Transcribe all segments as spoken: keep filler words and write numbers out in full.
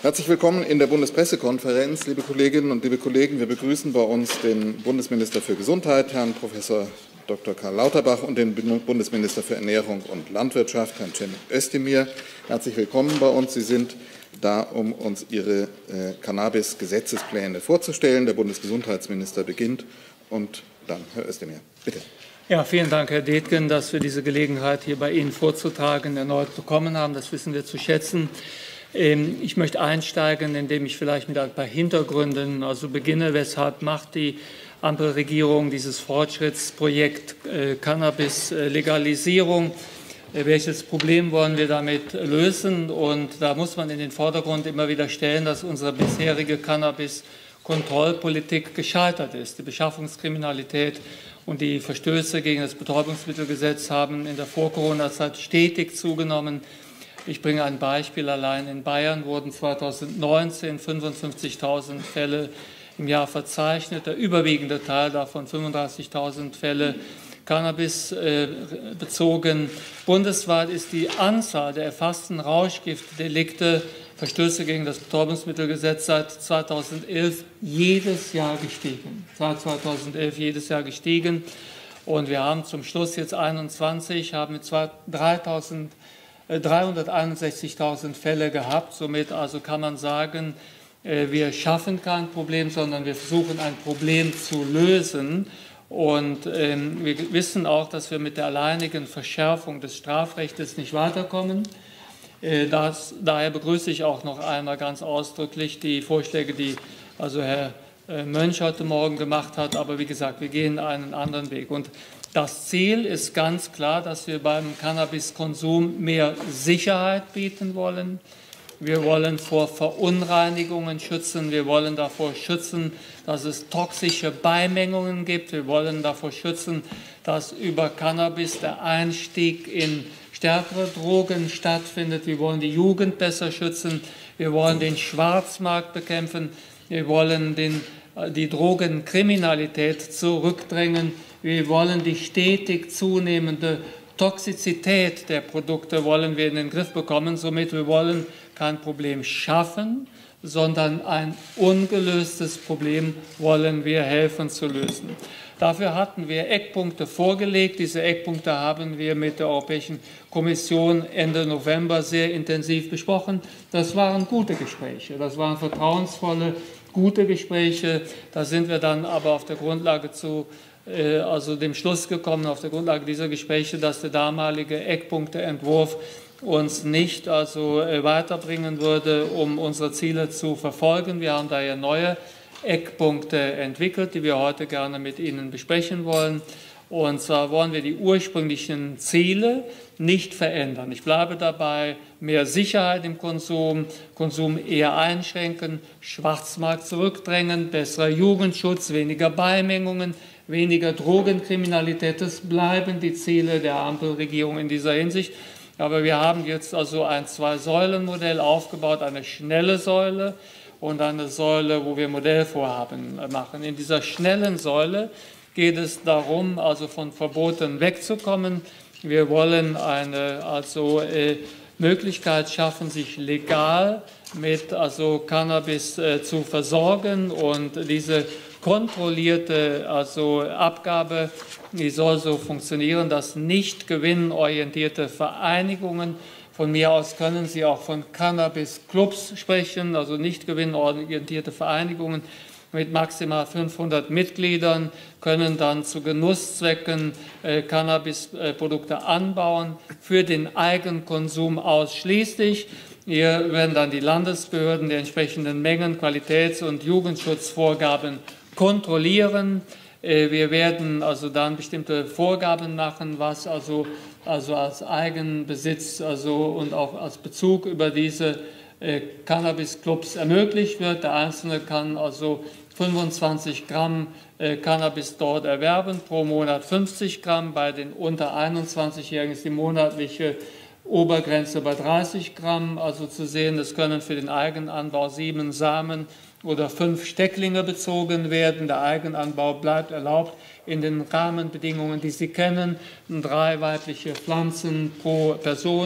Herzlich willkommen in der Bundespressekonferenz, liebe Kolleginnen und liebe Kollegen. Wir begrüßen bei uns den Bundesminister für Gesundheit, Herrn Professor Doktor Karl Lauterbach, und den Bundesminister für Ernährung und Landwirtschaft, Herrn Cem Özdemir. Herzlich willkommen bei uns. Sie sind da, um uns Ihre äh, Cannabis-Gesetzespläne vorzustellen. Der Bundesgesundheitsminister beginnt und dann Herr Özdemir. Bitte. Ja, vielen Dank, Herr Detgen, dass wir diese Gelegenheit hier bei Ihnen vorzutragen erneut bekommen haben. Das wissen wir zu schätzen. Ich möchte einsteigen, indem ich vielleicht mit ein paar Hintergründen also beginne. Weshalb macht die Ampelregierung dieses Fortschrittsprojekt äh, Cannabis-Legalisierung? Äh, welches Problem wollen wir damit lösen? Und da muss man in den Vordergrund immer wieder stellen, dass unsere bisherige Cannabis-Kontrollpolitik gescheitert ist. Die Beschaffungskriminalität und die Verstöße gegen das Betäubungsmittelgesetz haben in der Vor-Corona-Zeit stetig zugenommen. Ich bringe ein Beispiel. Allein in Bayern wurden zweitausendneunzehn fünfundfünfzigtausend Fälle im Jahr verzeichnet. Der überwiegende Teil davon, fünfunddreißigtausend Fälle, Cannabis äh, bezogen. Bundesweit ist die Anzahl der erfassten Rauschgiftdelikte, Verstöße gegen das Betäubungsmittelgesetz seit zweitausendelf jedes Jahr gestiegen. Seit zweitausendelf jedes Jahr gestiegen. Und wir haben zum Schluss jetzt einundzwanzig, haben mit dreihunderteinundsechzigtausend Fälle gehabt. Somit also kann man sagen, wir schaffen kein Problem, sondern wir versuchen ein Problem zu lösen. Und ähm, wir wissen auch, dass wir mit der alleinigen Verschärfung des Strafrechts nicht weiterkommen. Äh, das, daher begrüße ich auch noch einmal ganz ausdrücklich die Vorschläge, die also Herr äh, Mönch heute Morgen gemacht hat. Aber wie gesagt, wir gehen einen anderen Weg. Und das Ziel ist ganz klar, dass wir beim Cannabiskonsum mehr Sicherheit bieten wollen. Wir wollen vor Verunreinigungen schützen. Wir wollen davor schützen, dass es toxische Beimengungen gibt. Wir wollen davor schützen, dass über Cannabis der Einstieg in stärkere Drogen stattfindet. Wir wollen die Jugend besser schützen. Wir wollen den Schwarzmarkt bekämpfen. Wir wollen den, die Drogenkriminalität zurückdrängen. Wir wollen die stetig zunehmende Toxizität der Produkte wollen wir in den Griff bekommen. Somit wir wollen kein Problem schaffen, sondern ein ungelöstes Problem wollen wir helfen zu lösen. Dafür hatten wir Eckpunkte vorgelegt. Diese Eckpunkte haben wir mit der Europäischen Kommission Ende November sehr intensiv besprochen. Das waren gute Gespräche, das waren vertrauensvolle, gute Gespräche. Da sind wir dann aber auf der Grundlage zu also dem Schluss gekommen, auf der Grundlage dieser Gespräche, dass der damalige Eckpunkteentwurf uns nicht also weiterbringen würde, um unsere Ziele zu verfolgen. Wir haben daher neue Eckpunkte entwickelt, die wir heute gerne mit Ihnen besprechen wollen. Und zwar wollen wir die ursprünglichen Ziele nicht verändern. Ich bleibe dabei: mehr Sicherheit im Konsum, Konsum eher einschränken, Schwarzmarkt zurückdrängen, besserer Jugendschutz, weniger Beimengungen, weniger Drogenkriminalität. Das bleiben die Ziele der Ampelregierung in dieser Hinsicht. Aber wir haben jetzt also ein Zwei-Säulen-Modell aufgebaut, eine schnelle Säule und eine Säule, wo wir Modellvorhaben machen. In dieser schnellen Säule geht es darum, also von Verboten wegzukommen. Wir wollen eine also, äh, Möglichkeit schaffen, sich legal mit also Cannabis äh, zu versorgen, und diese kontrollierte also Abgabe, die soll so funktionieren, dass nicht gewinnorientierte Vereinigungen, von mir aus können Sie auch von Cannabis-Clubs sprechen, also nicht gewinnorientierte Vereinigungen mit maximal fünfhundert Mitgliedern, können dann zu Genusszwecken äh, Cannabisprodukte anbauen, für den Eigenkonsum ausschließlich. Hier werden dann die Landesbehörden die entsprechenden Mengen, Qualitäts- und Jugendschutzvorgaben kontrollieren. Wir werden also dann bestimmte Vorgaben machen, was also, also als Eigenbesitz also und auch als Bezug über diese äh, Cannabis-Clubs ermöglicht wird. Der Einzelne kann also fünfundzwanzig Gramm äh, Cannabis dort erwerben, pro Monat fünfzig Gramm. Bei den unter einundzwanzigjährigen ist die monatliche Obergrenze bei dreißig Gramm also zu sehen. Es können für den Eigenanbau sieben Samen oder fünf Stecklinge bezogen werden. Der Eigenanbau bleibt erlaubt in den Rahmenbedingungen, die Sie kennen. Drei weibliche Pflanzen pro Person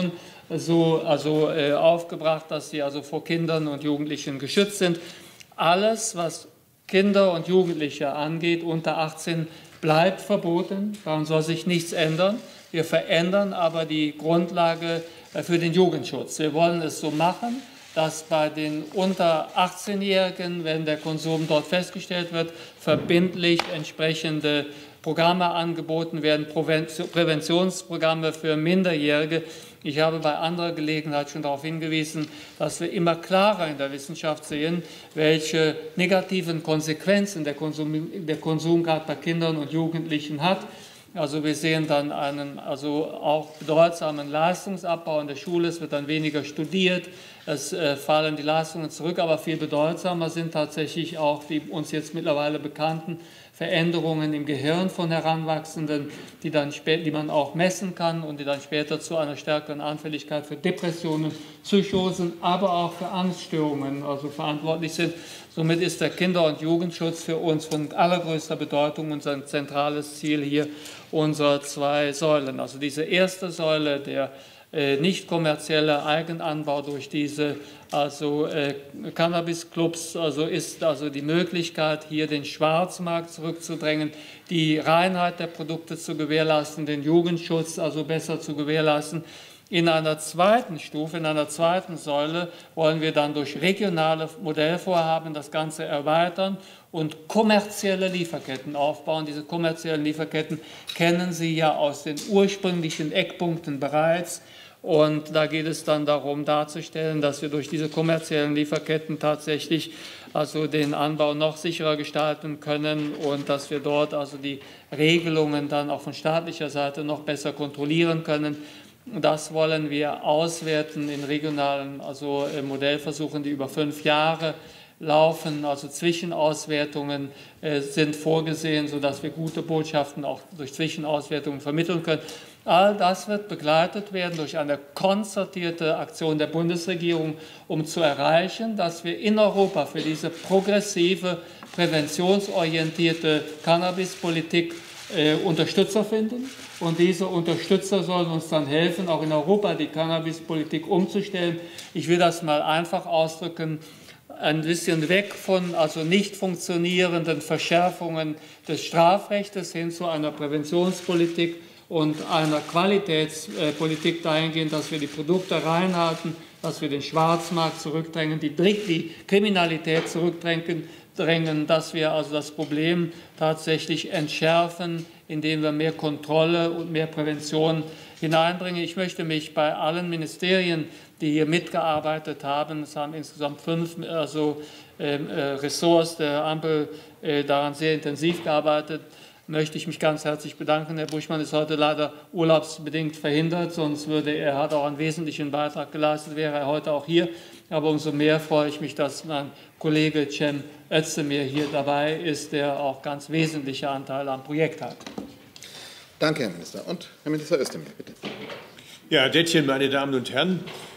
so also, äh, aufgebracht, dass sie also vor Kindern und Jugendlichen geschützt sind. Alles, was Kinder und Jugendliche angeht, unter achtzehn, bleibt verboten. Daran soll sich nichts ändern. Wir verändern aber die Grundlage für den Jugendschutz. Wir wollen es so machen, dass bei den unter achtzehnjährigen, wenn der Konsum dort festgestellt wird, verbindlich entsprechende Programme angeboten werden, Präventionsprogramme für Minderjährige. Ich habe bei anderer Gelegenheit schon darauf hingewiesen, dass wir immer klarer in der Wissenschaft sehen, welche negativen Konsequenzen der Konsum, der Konsum gerade bei Kindern und Jugendlichen hat. Also wir sehen dann einen also auch bedeutsamen Leistungsabbau in der Schule, es wird dann weniger studiert, es äh, fallen die Leistungen zurück, aber viel bedeutsamer sind tatsächlich auch die uns jetzt mittlerweile bekannten Veränderungen im Gehirn von Heranwachsenden, die, dann die man auch messen kann und die dann später zu einer stärkeren Anfälligkeit für Depressionen, Psychosen, aber auch für Angststörungen also verantwortlich sind. Somit ist der Kinder- und Jugendschutz für uns von allergrößter Bedeutung und ein zentrales Ziel hier unserer zwei Säulen. Also diese erste Säule, der äh, nicht kommerzielle Eigenanbau durch diese also äh, Cannabis-Clubs, also ist also die Möglichkeit, hier den Schwarzmarkt zurückzudrängen, die Reinheit der Produkte zu gewährleisten, den Jugendschutz also besser zu gewährleisten. In einer zweiten Stufe, in einer zweiten Säule wollen wir dann durch regionale Modellvorhaben das Ganze erweitern und kommerzielle Lieferketten aufbauen. Diese kommerziellen Lieferketten kennen Sie ja aus den ursprünglichen Eckpunkten bereits. Und da geht es dann darum, darzustellen, dass wir durch diese kommerziellen Lieferketten tatsächlich also den Anbau noch sicherer gestalten können und dass wir dort also die Regelungen dann auch von staatlicher Seite noch besser kontrollieren können. Das wollen wir auswerten in regionalen also Modellversuchen, die über fünf Jahre laufen. Also Zwischenauswertungen äh, sind vorgesehen, sodass wir gute Botschaften auch durch Zwischenauswertungen vermitteln können. All das wird begleitet werden durch eine konzertierte Aktion der Bundesregierung, um zu erreichen, dass wir in Europa für diese progressive, präventionsorientierte Cannabispolitik äh, Unterstützer finden. Und diese Unterstützer sollen uns dann helfen, auch in Europa die Cannabispolitik umzustellen. Ich will das mal einfach ausdrücken, ein bisschen weg von also nicht funktionierenden Verschärfungen des Strafrechts hin zu einer Präventionspolitik und einer Qualitätspolitik dahingehend, dass wir die Produkte reinhalten, dass wir den Schwarzmarkt zurückdrängen, die, die Kriminalität zurückdrängen, drängen, dass wir also das Problem tatsächlich entschärfen, indem wir mehr Kontrolle und mehr Prävention hineinbringen. Ich möchte mich bei allen Ministerien, die hier mitgearbeitet haben, es haben insgesamt fünf also, äh, Ressorts der Ampel äh, daran sehr intensiv gearbeitet, möchte ich mich ganz herzlich bedanken. Herr Buschmann ist heute leider urlaubsbedingt verhindert, sonst würde er, hat auch einen wesentlichen Beitrag geleistet, wäre er heute auch hier. Aber umso mehr freue ich mich, dass mein Kollege Cem Özdemir hier dabei ist, der auch ganz wesentliche Anteile am Projekt hat. Danke, Herr Minister. Und Herr Minister Özdemir, bitte. Ja, Herr Dettchen, meine Damen und Herren,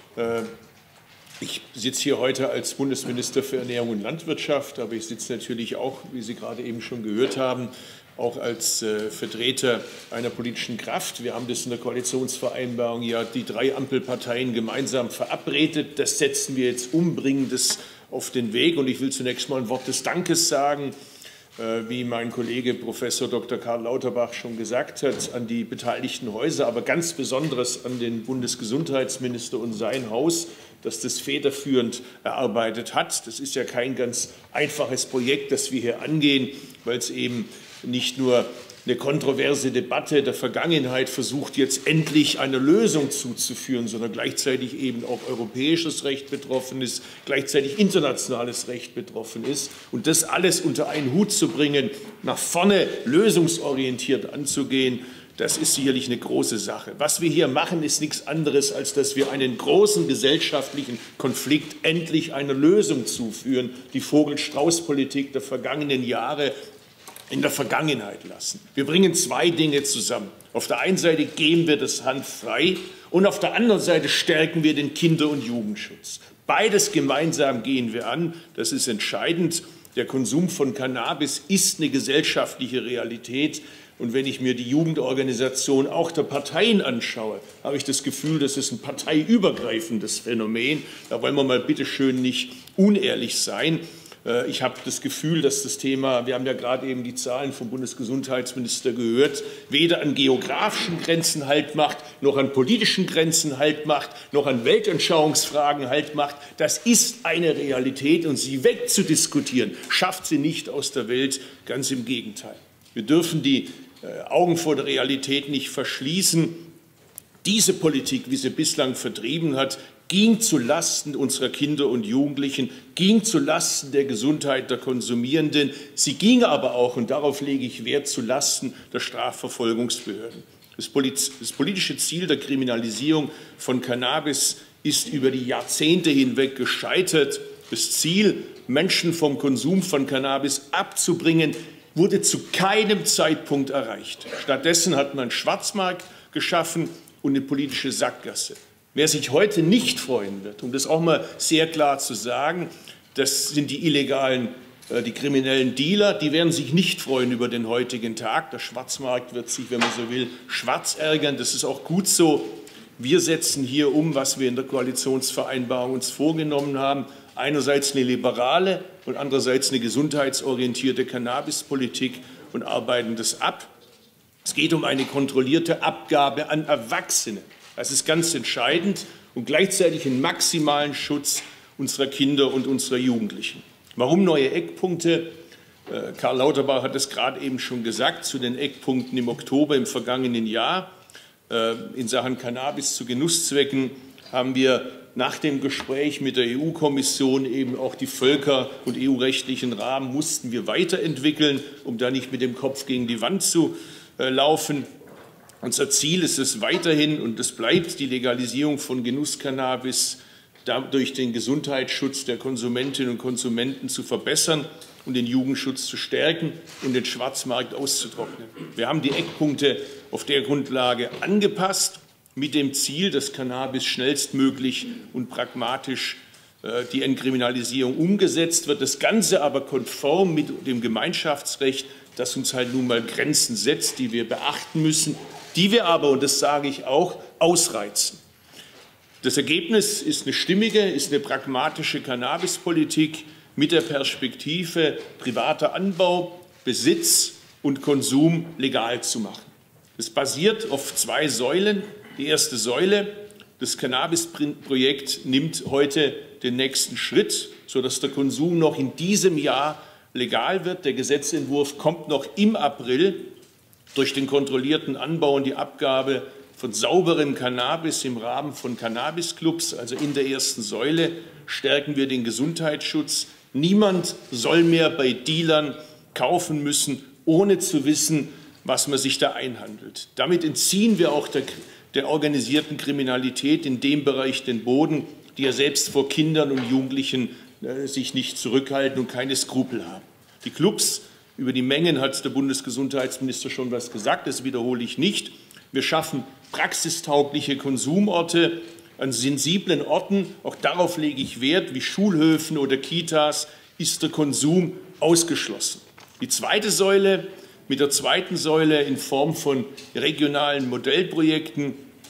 ich sitze hier heute als Bundesminister für Ernährung und Landwirtschaft, aber ich sitze natürlich auch, wie Sie gerade eben schon gehört haben, auch als äh, Vertreter einer politischen Kraft. Wir haben das in der Koalitionsvereinbarung ja die drei Ampelparteien gemeinsam verabredet. Das setzen wir jetzt um, bringen das auf den Weg. Und ich will zunächst mal ein Wort des Dankes sagen, äh, wie mein Kollege Professor Doktor Karl Lauterbach schon gesagt hat, an die beteiligten Häuser, aber ganz besonders an den Bundesgesundheitsminister und sein Haus, das das federführend erarbeitet hat. Das ist ja kein ganz einfaches Projekt, das wir hier angehen, weil es eben nicht nur eine kontroverse Debatte der Vergangenheit versucht, jetzt endlich eine Lösung zuzuführen, sondern gleichzeitig eben auch europäisches Recht betroffen ist, gleichzeitig internationales Recht betroffen ist. Und das alles unter einen Hut zu bringen, nach vorne lösungsorientiert anzugehen, das ist sicherlich eine große Sache. Was wir hier machen, ist nichts anderes, als dass wir einen großen gesellschaftlichen Konflikt endlich eine Lösung zuführen, die Vogel-Strauß-Politik der vergangenen Jahre in der Vergangenheit lassen. Wir bringen zwei Dinge zusammen. Auf der einen Seite geben wir das Hanf frei und auf der anderen Seite stärken wir den Kinder- und Jugendschutz. Beides gemeinsam gehen wir an. Das ist entscheidend. Der Konsum von Cannabis ist eine gesellschaftliche Realität. Und wenn ich mir die Jugendorganisation auch der Parteien anschaue, habe ich das Gefühl, das ist ein parteiübergreifendes Phänomen. Da wollen wir mal bitte schön nicht unehrlich sein. Ich habe das Gefühl, dass das Thema, wir haben ja gerade eben die Zahlen vom Bundesgesundheitsminister gehört, weder an geografischen Grenzen Halt macht, noch an politischen Grenzen Halt macht, noch an Weltanschauungsfragen Halt macht. Das ist eine Realität und sie wegzudiskutieren, schafft sie nicht aus der Welt, ganz im Gegenteil. Wir dürfen die Augen vor der Realität nicht verschließen. Diese Politik, wie sie bislang vertrieben hat, ging zu Lasten unserer Kinder und Jugendlichen, ging zu Lasten der Gesundheit der Konsumierenden. Sie ging aber auch, und darauf lege ich Wert, zu Lasten der Strafverfolgungsbehörden. Das politische Ziel der Kriminalisierung von Cannabis ist über die Jahrzehnte hinweg gescheitert. Das Ziel, Menschen vom Konsum von Cannabis abzubringen, wurde zu keinem Zeitpunkt erreicht. Stattdessen hat man Schwarzmarkt geschaffen und eine politische Sackgasse. Wer sich heute nicht freuen wird, um das auch mal sehr klar zu sagen, das sind die illegalen, äh, die kriminellen Dealer, die werden sich nicht freuen über den heutigen Tag. Der Schwarzmarkt wird sich, wenn man so will, schwarz ärgern. Das ist auch gut so. Wir setzen hier um, was wir in der Koalitionsvereinbarung uns vorgenommen haben. Einerseits eine liberale und andererseits eine gesundheitsorientierte Cannabispolitik und arbeiten das ab. Es geht um eine kontrollierte Abgabe an Erwachsene. Das ist ganz entscheidend und gleichzeitig einen maximalen Schutz unserer Kinder und unserer Jugendlichen. Warum neue Eckpunkte? Karl Lauterbach hat es gerade eben schon gesagt, zu den Eckpunkten im Oktober im vergangenen Jahr. In Sachen Cannabis zu Genusszwecken haben wir nach dem Gespräch mit der E U-Kommission eben auch die völker- und E U-rechtlichen Rahmen mussten wir weiterentwickeln, um da nicht mit dem Kopf gegen die Wand zu laufen. Unser Ziel ist es weiterhin, und es bleibt, die Legalisierung von Genusscannabis durch den Gesundheitsschutz der Konsumentinnen und Konsumenten zu verbessern und den Jugendschutz zu stärken und den Schwarzmarkt auszutrocknen. Wir haben die Eckpunkte auf der Grundlage angepasst, mit dem Ziel, dass Cannabis schnellstmöglich und pragmatisch äh, die Entkriminalisierung umgesetzt wird. Das Ganze aber konform mit dem Gemeinschaftsrecht, das uns halt nun mal Grenzen setzt, die wir beachten müssen, die wir aber, und das sage ich auch, ausreizen. Das Ergebnis ist eine stimmige, ist eine pragmatische Cannabispolitik mit der Perspektive, privater Anbau, Besitz und Konsum legal zu machen. Es basiert auf zwei Säulen. Die erste Säule, das Cannabis-Projekt, nimmt heute den nächsten Schritt, sodass der Konsum noch in diesem Jahr legal wird. Der Gesetzentwurf kommt noch im April. Durch den kontrollierten Anbau und die Abgabe von sauberem Cannabis im Rahmen von Cannabisclubs, also in der ersten Säule, stärken wir den Gesundheitsschutz. Niemand soll mehr bei Dealern kaufen müssen, ohne zu wissen, was man sich da einhandelt. Damit entziehen wir auch der, der organisierten Kriminalität in dem Bereich den Boden, die ja selbst vor Kindern und Jugendlichen äh, sich nicht zurückhalten und keine Skrupel haben. Die Clubs, über die Mengen hat der Bundesgesundheitsminister schon was gesagt, das wiederhole ich nicht. Wir schaffen praxistaugliche Konsumorte an sensiblen Orten. Auch darauf lege ich Wert, wie Schulhöfen oder Kitas ist der Konsum ausgeschlossen. Die zweite Säule, mit der zweiten Säule in Form von regionalen Modellprojekten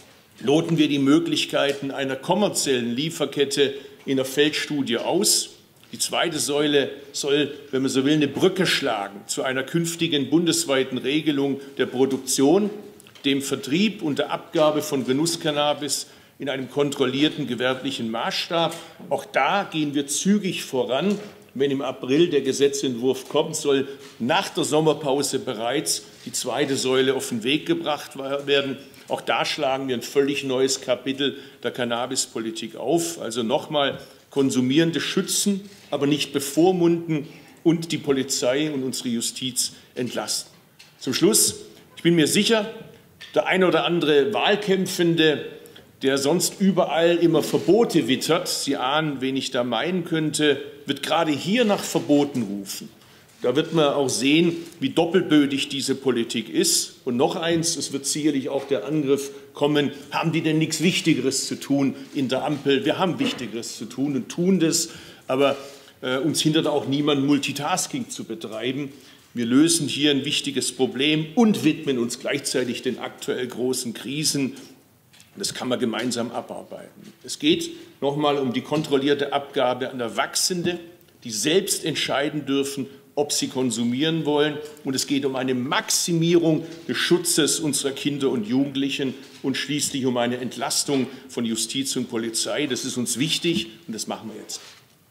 loten wir die Möglichkeiten einer kommerziellen Lieferkette in der Feldstudie aus. Die zweite Säule soll, wenn man so will, eine Brücke schlagen zu einer künftigen bundesweiten Regelung der Produktion, dem Vertrieb und der Abgabe von Genusscannabis in einem kontrollierten gewerblichen Maßstab. Auch da gehen wir zügig voran. Wenn im April der Gesetzentwurf kommt, soll nach der Sommerpause bereits die zweite Säule auf den Weg gebracht werden. Auch da schlagen wir ein völlig neues Kapitel der Cannabispolitik auf. Also nochmal, Konsumierende schützen, aber nicht bevormunden und die Polizei und unsere Justiz entlasten. Zum Schluss, ich bin mir sicher, der ein oder andere Wahlkämpfende, der sonst überall immer Verbote wittert, Sie ahnen, wen ich da meinen könnte, wird gerade hier nach Verboten rufen. Da wird man auch sehen, wie doppelbödig diese Politik ist. Und noch eins, es wird sicherlich auch der Angriff kommen, haben die denn nichts Wichtigeres zu tun in der Ampel? Wir haben Wichtigeres zu tun und tun das, aber äh, uns hindert auch niemand, Multitasking zu betreiben. Wir lösen hier ein wichtiges Problem und widmen uns gleichzeitig den aktuell großen Krisen. Das kann man gemeinsam abarbeiten. Es geht nochmal um die kontrollierte Abgabe an Erwachsene, die selbst entscheiden dürfen, ob sie konsumieren wollen. Und es geht um eine Maximierung des Schutzes unserer Kinder und Jugendlichen und schließlich um eine Entlastung von Justiz und Polizei. Das ist uns wichtig und das machen wir jetzt.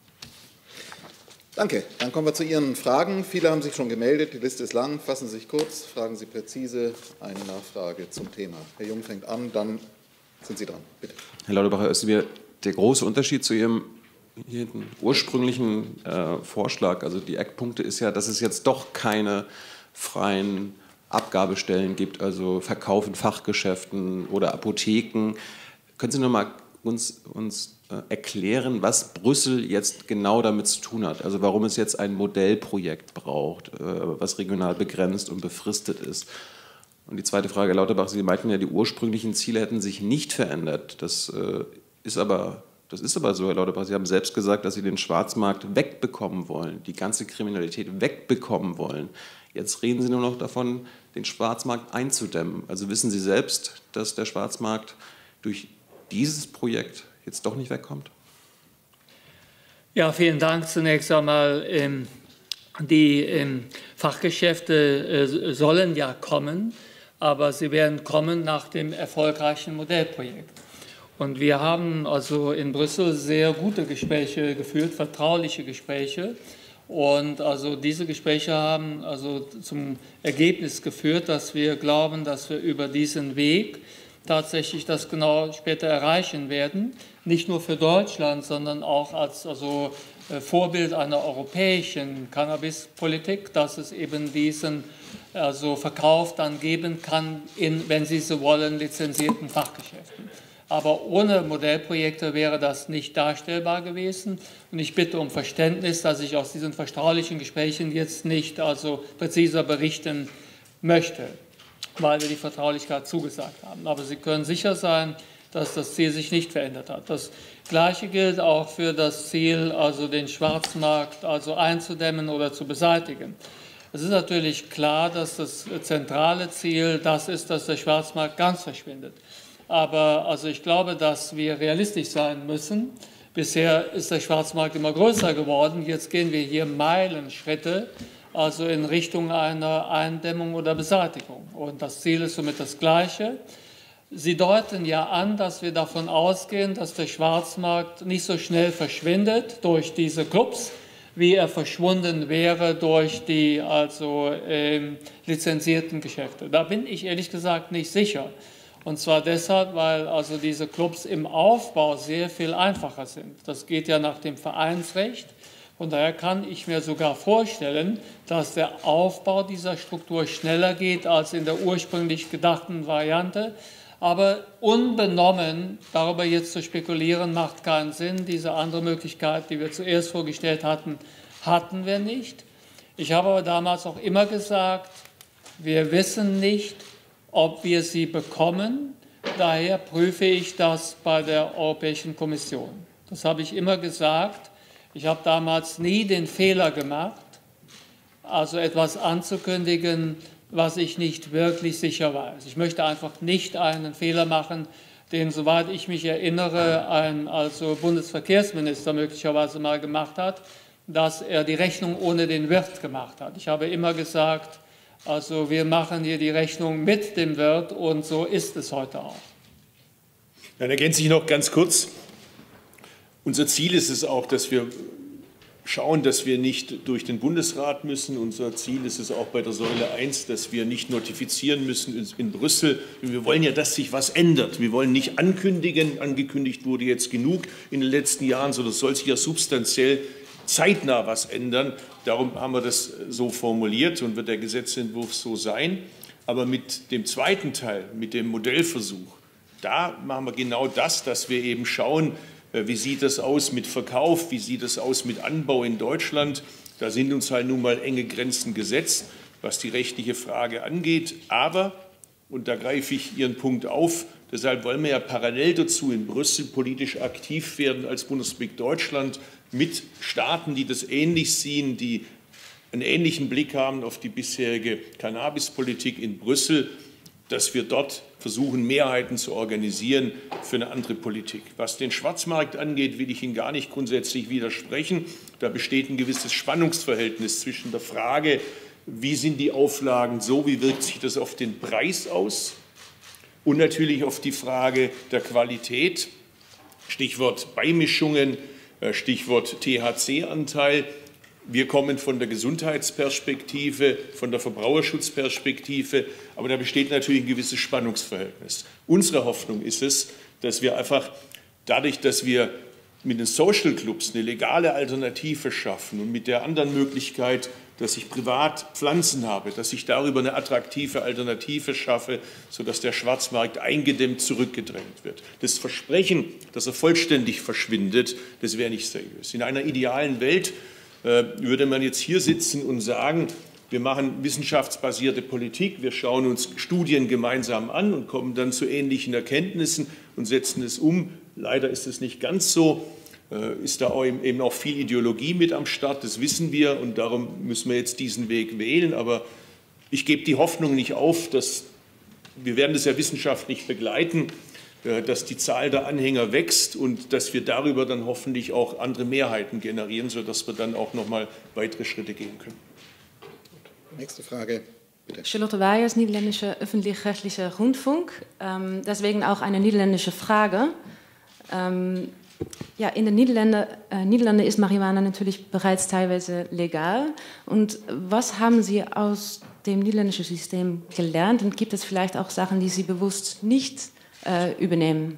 Danke. Dann kommen wir zu Ihren Fragen. Viele haben sich schon gemeldet. Die Liste ist lang. Fassen Sie sich kurz, fragen Sie präzise. Eine Nachfrage zum Thema. Herr Jung fängt an, dann sind Sie dran. Bitte. Herr Lauterbach, Özdemir, der große Unterschied zu Ihrem hier den ursprünglichen äh, Vorschlag, also die Eckpunkte, ist ja, dass es jetzt doch keine freien Abgabestellen gibt, also Verkauf in Fachgeschäften oder Apotheken. Können Sie noch mal uns, uns äh, erklären, was Brüssel jetzt genau damit zu tun hat? Also warum es jetzt ein Modellprojekt braucht, äh, was regional begrenzt und befristet ist? Und die zweite Frage, Herr Lauterbach, Sie meinten ja, die ursprünglichen Ziele hätten sich nicht verändert. Das äh, ist aber Das ist aber so, Herr Lauterbach. Sie haben selbst gesagt, dass Sie den Schwarzmarkt wegbekommen wollen, die ganze Kriminalität wegbekommen wollen. Jetzt reden Sie nur noch davon, den Schwarzmarkt einzudämmen. Also wissen Sie selbst, dass der Schwarzmarkt durch dieses Projekt jetzt doch nicht wegkommt? Ja, vielen Dank. Zunächst einmal, ähm, die ähm, Fachgeschäfte äh, sollen ja kommen, aber sie werden kommen nach dem erfolgreichen Modellprojekt. Und wir haben also in Brüssel sehr gute Gespräche geführt, vertrauliche Gespräche. Und also diese Gespräche haben also zum Ergebnis geführt, dass wir glauben, dass wir über diesen Weg tatsächlich das genau später erreichen werden. Nicht nur für Deutschland, sondern auch als also Vorbild einer europäischen Cannabispolitik, dass es eben diesen also Verkauf dann geben kann in, wenn Sie so wollen, lizenzierten Fachgeschäften. Aber ohne Modellprojekte wäre das nicht darstellbar gewesen. Und ich bitte um Verständnis, dass ich aus diesen vertraulichen Gesprächen jetzt nicht also präziser berichten möchte, weil wir die Vertraulichkeit zugesagt haben. Aber Sie können sicher sein, dass das Ziel sich nicht verändert hat. Das Gleiche gilt auch für das Ziel, also den Schwarzmarkt also einzudämmen oder zu beseitigen. Es ist natürlich klar, dass das zentrale Ziel das ist, dass der Schwarzmarkt ganz verschwindet. Aber also ich glaube, dass wir realistisch sein müssen. Bisher ist der Schwarzmarkt immer größer geworden. Jetzt gehen wir hier Meilenschritte, also in Richtung einer Eindämmung oder Beseitigung. Und das Ziel ist somit das Gleiche. Sie deuten ja an, dass wir davon ausgehen, dass der Schwarzmarkt nicht so schnell verschwindet durch diese Clubs, wie er verschwunden wäre durch die also ähm, lizenzierten Geschäfte. Da bin ich ehrlich gesagt nicht sicher. Und zwar deshalb, weil also diese Clubs im Aufbau sehr viel einfacher sind. Das geht ja nach dem Vereinsrecht. Von daher kann ich mir sogar vorstellen, dass der Aufbau dieser Struktur schneller geht als in der ursprünglich gedachten Variante. Aber unbenommen, darüber jetzt zu spekulieren, macht keinen Sinn. Diese andere Möglichkeit, die wir zuerst vorgestellt hatten, hatten wir nicht. Ich habe aber damals auch immer gesagt, wir wissen nicht, ob wir sie bekommen. Daher prüfe ich das bei der Europäischen Kommission. Das habe ich immer gesagt. Ich habe damals nie den Fehler gemacht, also etwas anzukündigen, was ich nicht wirklich sicher weiß. Ich möchte einfach nicht einen Fehler machen, den, soweit ich mich erinnere, ein also Bundesverkehrsminister möglicherweise mal gemacht hat, dass er die Rechnung ohne den Wirt gemacht hat. Ich habe immer gesagt, also wir machen hier die Rechnung mit dem Wirt und so ist es heute auch. Dann ergänze ich noch ganz kurz. Unser Ziel ist es auch, dass wir schauen, dass wir nicht durch den Bundesrat müssen. Unser Ziel ist es auch bei der Säule eins, dass wir nicht notifizieren müssen in Brüssel. Wir wollen ja, dass sich was ändert. Wir wollen nicht ankündigen, angekündigt wurde jetzt genug in den letzten Jahren, sondern es soll sich ja substanziell zeitnah was ändern. Darum haben wir das so formuliert und wird der Gesetzentwurf so sein. Aber mit dem zweiten Teil, mit dem Modellversuch, da machen wir genau das, dass wir eben schauen, wie sieht das aus mit Verkauf, wie sieht das aus mit Anbau in Deutschland. Da sind uns halt nun mal enge Grenzen gesetzt, was die rechtliche Frage angeht. Aber, und da greife ich Ihren Punkt auf, deshalb wollen wir ja parallel dazu in Brüssel politisch aktiv werden als Bundesrepublik Deutschland mit Staaten, die das ähnlich sehen, die einen ähnlichen Blick haben auf die bisherige Cannabispolitik in Brüssel, dass wir dort versuchen, Mehrheiten zu organisieren für eine andere Politik. Was den Schwarzmarkt angeht, will ich Ihnen gar nicht grundsätzlich widersprechen. Da besteht ein gewisses Spannungsverhältnis zwischen der Frage, wie sind die Auflagen so, wie wirkt sich das auf den Preis aus und natürlich auf die Frage der Qualität. Stichwort Beimischungen, Stichwort T H C-Anteil. Wir kommen von der Gesundheitsperspektive, von der Verbraucherschutzperspektive, aber da besteht natürlich ein gewisses Spannungsverhältnis. Unsere Hoffnung ist es, dass wir einfach dadurch, dass wir mit den Social Clubs eine legale Alternative schaffen und mit der anderen Möglichkeit, dass ich privat Pflanzen habe, dass ich darüber eine attraktive Alternative schaffe, sodass der Schwarzmarkt eingedämmt zurückgedrängt wird. Das Versprechen, dass er vollständig verschwindet, das wäre nicht seriös. In einer idealen Welt würde man jetzt hier sitzen und sagen, wir machen wissenschaftsbasierte Politik, wir schauen uns Studien gemeinsam an und kommen dann zu ähnlichen Erkenntnissen und setzen es um. Leider ist es nicht ganz so, ist da auch eben auch viel Ideologie mit am Start, das wissen wir und darum müssen wir jetzt diesen Weg wählen. Aber ich gebe die Hoffnung nicht auf, dass wir werden das ja wissenschaftlich begleiten, dass die Zahl der Anhänger wächst und dass wir darüber dann hoffentlich auch andere Mehrheiten generieren, sodass wir dann auch noch mal weitere Schritte gehen können. Nächste Frage, bitte. Charlotte Weyers, Niederländischer öffentlich-rechtlicher Rundfunk. Ähm, deswegen auch eine niederländische Frage. Ähm, ja, in den Niederlanden, äh, Niederlanden ist Marihuana natürlich bereits teilweise legal. Und was haben Sie aus dem niederländischen System gelernt? Und gibt es vielleicht auch Sachen, die Sie bewusst nicht übernehmen?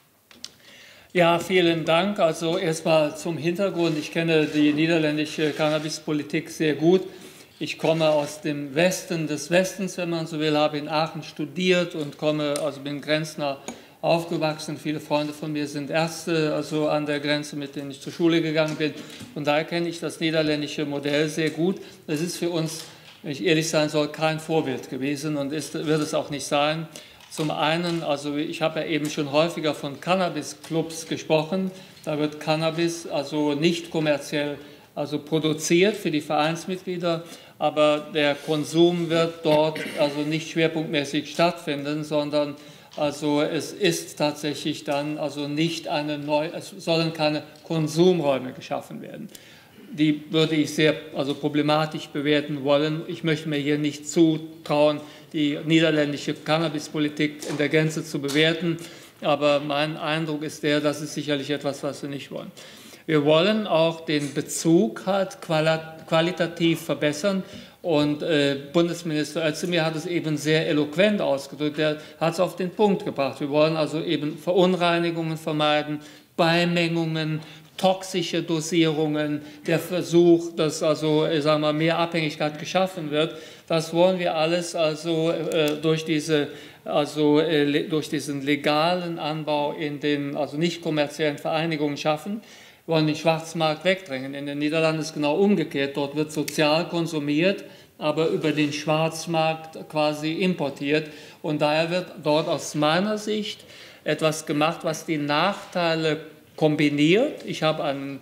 Ja, vielen Dank. Also erstmal zum Hintergrund. Ich kenne die niederländische Cannabispolitik sehr gut. Ich komme aus dem Westen des Westens, wenn man so will, habe in Aachen studiert und komme, also bin Grenznah aufgewachsen. Viele Freunde von mir sind Ärzte, also an der Grenze, mit denen ich zur Schule gegangen bin. Und daher kenne ich das niederländische Modell sehr gut. Das ist für uns, wenn ich ehrlich sein soll, kein Vorbild gewesen und ist, wird es auch nicht sein. Zum einen, also ich habe ja eben schon häufiger von Cannabis-Clubs gesprochen. Da wird Cannabis also nicht kommerziell also produziert für die Vereinsmitglieder, aber der Konsum wird dort also nicht schwerpunktmäßig stattfinden, sondern also es ist tatsächlich dann also nicht eine neue, es sollen keine Konsumräume geschaffen werden. Die würde ich sehr also problematisch bewerten wollen. Ich möchte mir hier nicht zutrauen, die niederländische Cannabispolitik in der Gänze zu bewerten. Aber mein Eindruck ist der, das ist sicherlich etwas, was wir nicht wollen. Wir wollen auch den Bezug halt qualitativ verbessern. Und äh, Bundesminister Özdemir hat es eben sehr eloquent ausgedrückt. Er hat es auf den Punkt gebracht. Wir wollen also eben Verunreinigungen vermeiden, Beimengungen, toxische Dosierungen, der Versuch, dass also sagen wir, mehr Abhängigkeit geschaffen wird. Das wollen wir alles also äh, durch diese also äh, durch diesen legalen Anbau in den also nicht kommerziellen Vereinigungen schaffen. Wir wollen den Schwarzmarkt wegdrängen. In den Niederlanden ist genau umgekehrt. Dort wird sozial konsumiert, aber über den Schwarzmarkt quasi importiert. Und daher wird dort aus meiner Sicht etwas gemacht, was die Nachteile kombiniert. Ich habe einen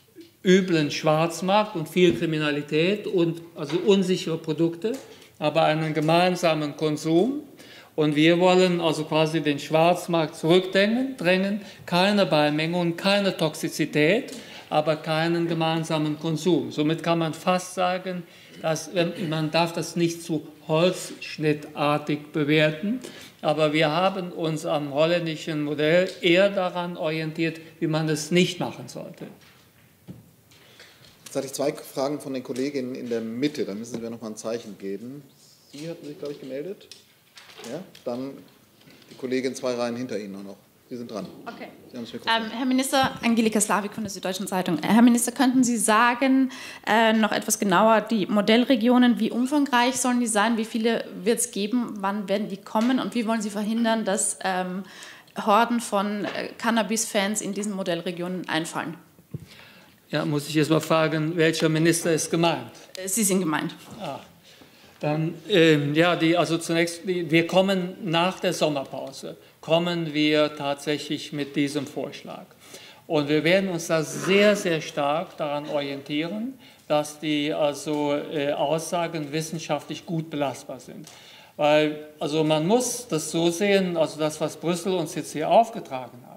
üblen Schwarzmarkt und viel Kriminalität und also unsichere Produkte, aber einen gemeinsamen Konsum. Und wir wollen also quasi den Schwarzmarkt zurückdrängen, drängen, keine Beimengungen, keine Toxizität, aber keinen gemeinsamen Konsum. Somit kann man fast sagen, dass, man darf das nicht zu holzschnittartig bewerten, aber wir haben uns am holländischen Modell eher daran orientiert, wie man es nicht machen sollte. Jetzt hatte ich zwei Fragen von den Kolleginnen in der Mitte, da müssen wir noch mal ein Zeichen geben. Sie hatten sich, glaube ich, gemeldet. Ja, dann die Kollegin zwei Reihen hinter Ihnen auch noch. Sie sind dran. Okay. Sie haben das Mikrofon. Ähm, Herr Minister, Angelika Slavik von der Süddeutschen Zeitung. Herr Minister, könnten Sie sagen, äh, noch etwas genauer, die Modellregionen, wie umfangreich sollen die sein, wie viele wird es geben, wann werden die kommen und wie wollen Sie verhindern, dass ähm, Horden von äh, Cannabis-Fans in diesen Modellregionen einfallen? Ja, muss ich jetzt mal fragen, welcher Minister ist gemeint? Sie sind gemeint. Ah. Dann, ähm, ja, die, also zunächst, die, wir kommen nach der Sommerpause, kommen wir tatsächlich mit diesem Vorschlag. Und wir werden uns da sehr, sehr stark daran orientieren, dass die also, äh, Aussagen wissenschaftlich gut belastbar sind. Weil, also man muss das so sehen, also das, was Brüssel uns jetzt hier aufgetragen hat,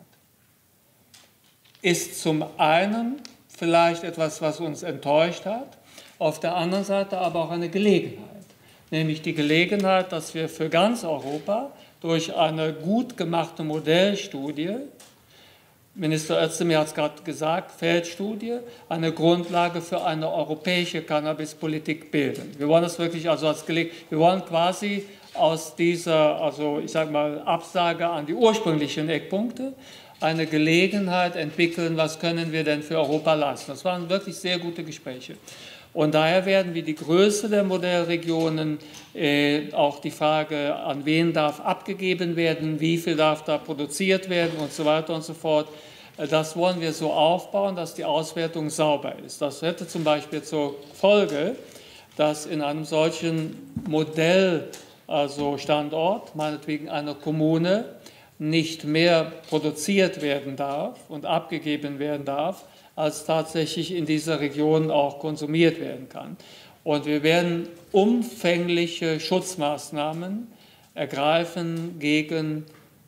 ist zum einen vielleicht etwas, was uns enttäuscht hat, auf der anderen Seite aber auch eine Gelegenheit. Nämlich die Gelegenheit, dass wir für ganz Europa durch eine gut gemachte Modellstudie, Minister Özdemir hat es gerade gesagt, Feldstudie, eine Grundlage für eine europäische Cannabispolitik bilden. Wir wollen das wirklich also als Gelegenheit, wir wollen quasi aus dieser, also ich sage mal, Absage an die ursprünglichen Eckpunkte eine Gelegenheit entwickeln, was können wir denn für Europa leisten. Das waren wirklich sehr gute Gespräche. Und daher werden wir die Größe der Modellregionen, äh, auch die Frage, an wen darf abgegeben werden, wie viel darf da produziert werden und so weiter und so fort, äh, das wollen wir so aufbauen, dass die Auswertung sauber ist. Das hätte zum Beispiel zur Folge, dass in einem solchen Modell, also Standort, meinetwegen einer Kommune, nicht mehr produziert werden darf und abgegeben werden darf, als tatsächlich in dieser Region auch konsumiert werden kann. Und wir werden umfängliche Schutzmaßnahmen ergreifen gegen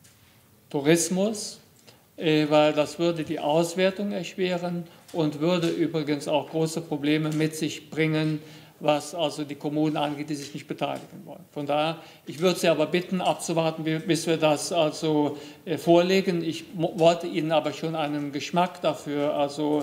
Tourismus, weil das würde die Auswertung erschweren und würde übrigens auch große Probleme mit sich bringen, was also die Kommunen angeht, die sich nicht beteiligen wollen. Von daher, ich würde Sie aber bitten, abzuwarten, bis wir das also vorlegen. Ich wollte Ihnen aber schon einen Geschmack dafür also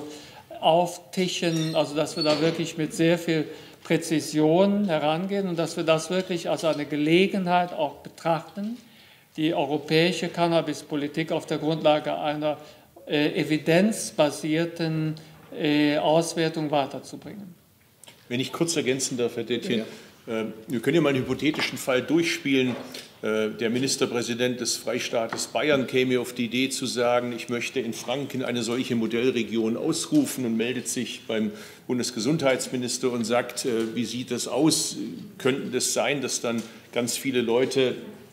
auftischen, also dass wir da wirklich mit sehr viel Präzision herangehen und dass wir das wirklich als eine Gelegenheit auch betrachten, die europäische Cannabispolitik auf der Grundlage einer äh, evidenzbasierten äh, Auswertung weiterzubringen. Wenn ich kurz ergänzen darf, Herr Detjen, ja. äh, wir können ja mal einen hypothetischen Fall durchspielen. Äh, der Ministerpräsident des Freistaates Bayern käme auf die Idee zu sagen, ich möchte in Franken eine solche Modellregion ausrufen und meldet sich beim Bundesgesundheitsminister und sagt, äh, wie sieht das aus? Könnte das sein, dass dann ganz viele Leute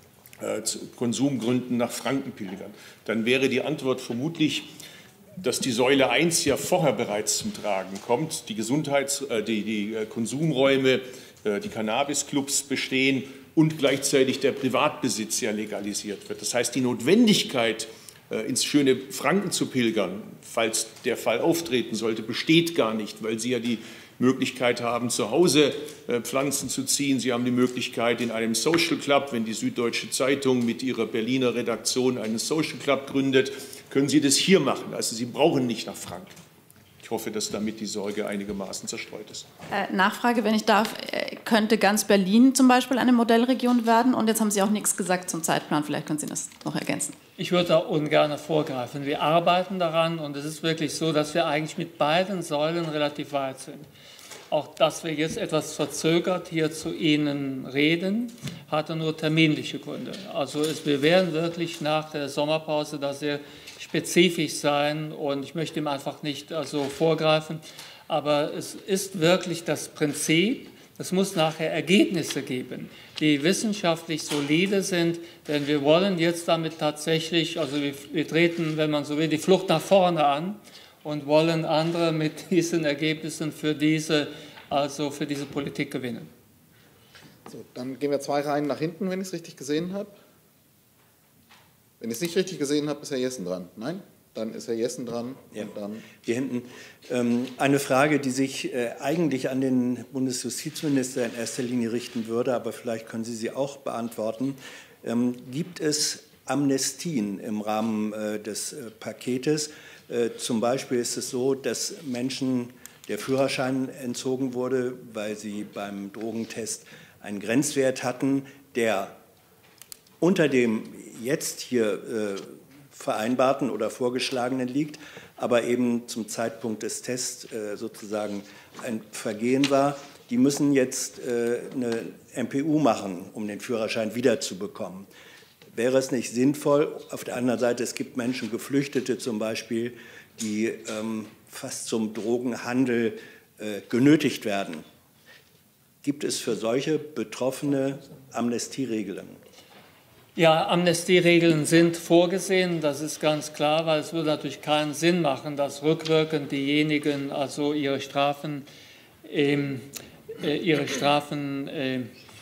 äh, zu Konsumgründen nach Franken pilgern? Dann wäre die Antwort vermutlich, dass die Säule eins ja vorher bereits zum Tragen kommt, die, Gesundheits-, äh, die, die Konsumräume, äh, die Cannabisclubs bestehen und gleichzeitig der Privatbesitz ja legalisiert wird. Das heißt, die Notwendigkeit, äh, ins schöne Franken zu pilgern, falls der Fall auftreten sollte, besteht gar nicht, weil Sie ja die Möglichkeit haben, zu Hause äh, Pflanzen zu ziehen. Sie haben die Möglichkeit, in einem Social Club, wenn die Süddeutsche Zeitung mit ihrer Berliner Redaktion einen Social Club gründet, können Sie das hier machen. Also Sie brauchen nicht nach Franken. Ich hoffe, dass damit die Sorge einigermaßen zerstreut ist. Äh, Nachfrage, wenn ich darf, äh, könnte ganz Berlin zum Beispiel eine Modellregion werden? Und jetzt haben Sie auch nichts gesagt zum Zeitplan. Vielleicht können Sie das noch ergänzen. Ich würde da ungern vorgreifen. Wir arbeiten daran und es ist wirklich so, dass wir eigentlich mit beiden Säulen relativ weit sind. Auch dass wir jetzt etwas verzögert hier zu Ihnen reden, hatte nur terminliche Gründe. Also es, wir werden wirklich nach der Sommerpause da sehr spezifisch sein und ich möchte ihm einfach nicht also vorgreifen, aber es ist wirklich das Prinzip, es muss nachher Ergebnisse geben, die wissenschaftlich solide sind, denn wir wollen jetzt damit tatsächlich, also wir, wir treten, wenn man so will, die Flucht nach vorne an und wollen andere mit diesen Ergebnissen für diese, also für diese Politik gewinnen. So, dann gehen wir zwei Reihen nach hinten, wenn ich es richtig gesehen habe. Wenn ich es nicht richtig gesehen habe, ist Herr Jessen dran. Nein? Dann ist Herr Jessen dran. Ja. Und dann Hier hinten ähm, eine Frage, die sich äh, eigentlich an den Bundesjustizminister in erster Linie richten würde, aber vielleicht können Sie sie auch beantworten. Ähm, gibt es Amnestien im Rahmen äh, des äh, Paketes? Äh, zum Beispiel ist es so, dass Menschen der Führerschein entzogen wurde, weil sie beim Drogentest einen Grenzwert hatten, der unter dem jetzt hier äh, vereinbarten oder vorgeschlagenen liegt, aber eben zum Zeitpunkt des Tests äh, sozusagen ein Vergehen war. Die müssen jetzt äh, eine M P U machen, um den Führerschein wiederzubekommen. Wäre es nicht sinnvoll, auf der anderen Seite, es gibt Menschen, Geflüchtete zum Beispiel, die ähm, fast zum Drogenhandel äh, genötigt werden. Gibt es für solche Betroffene Amnestieregelungen? Ja, Amnestieregeln sind vorgesehen, das ist ganz klar, weil es würde natürlich keinen Sinn machen, dass rückwirkend diejenigen also ihre Strafen, äh, ihre Strafen äh,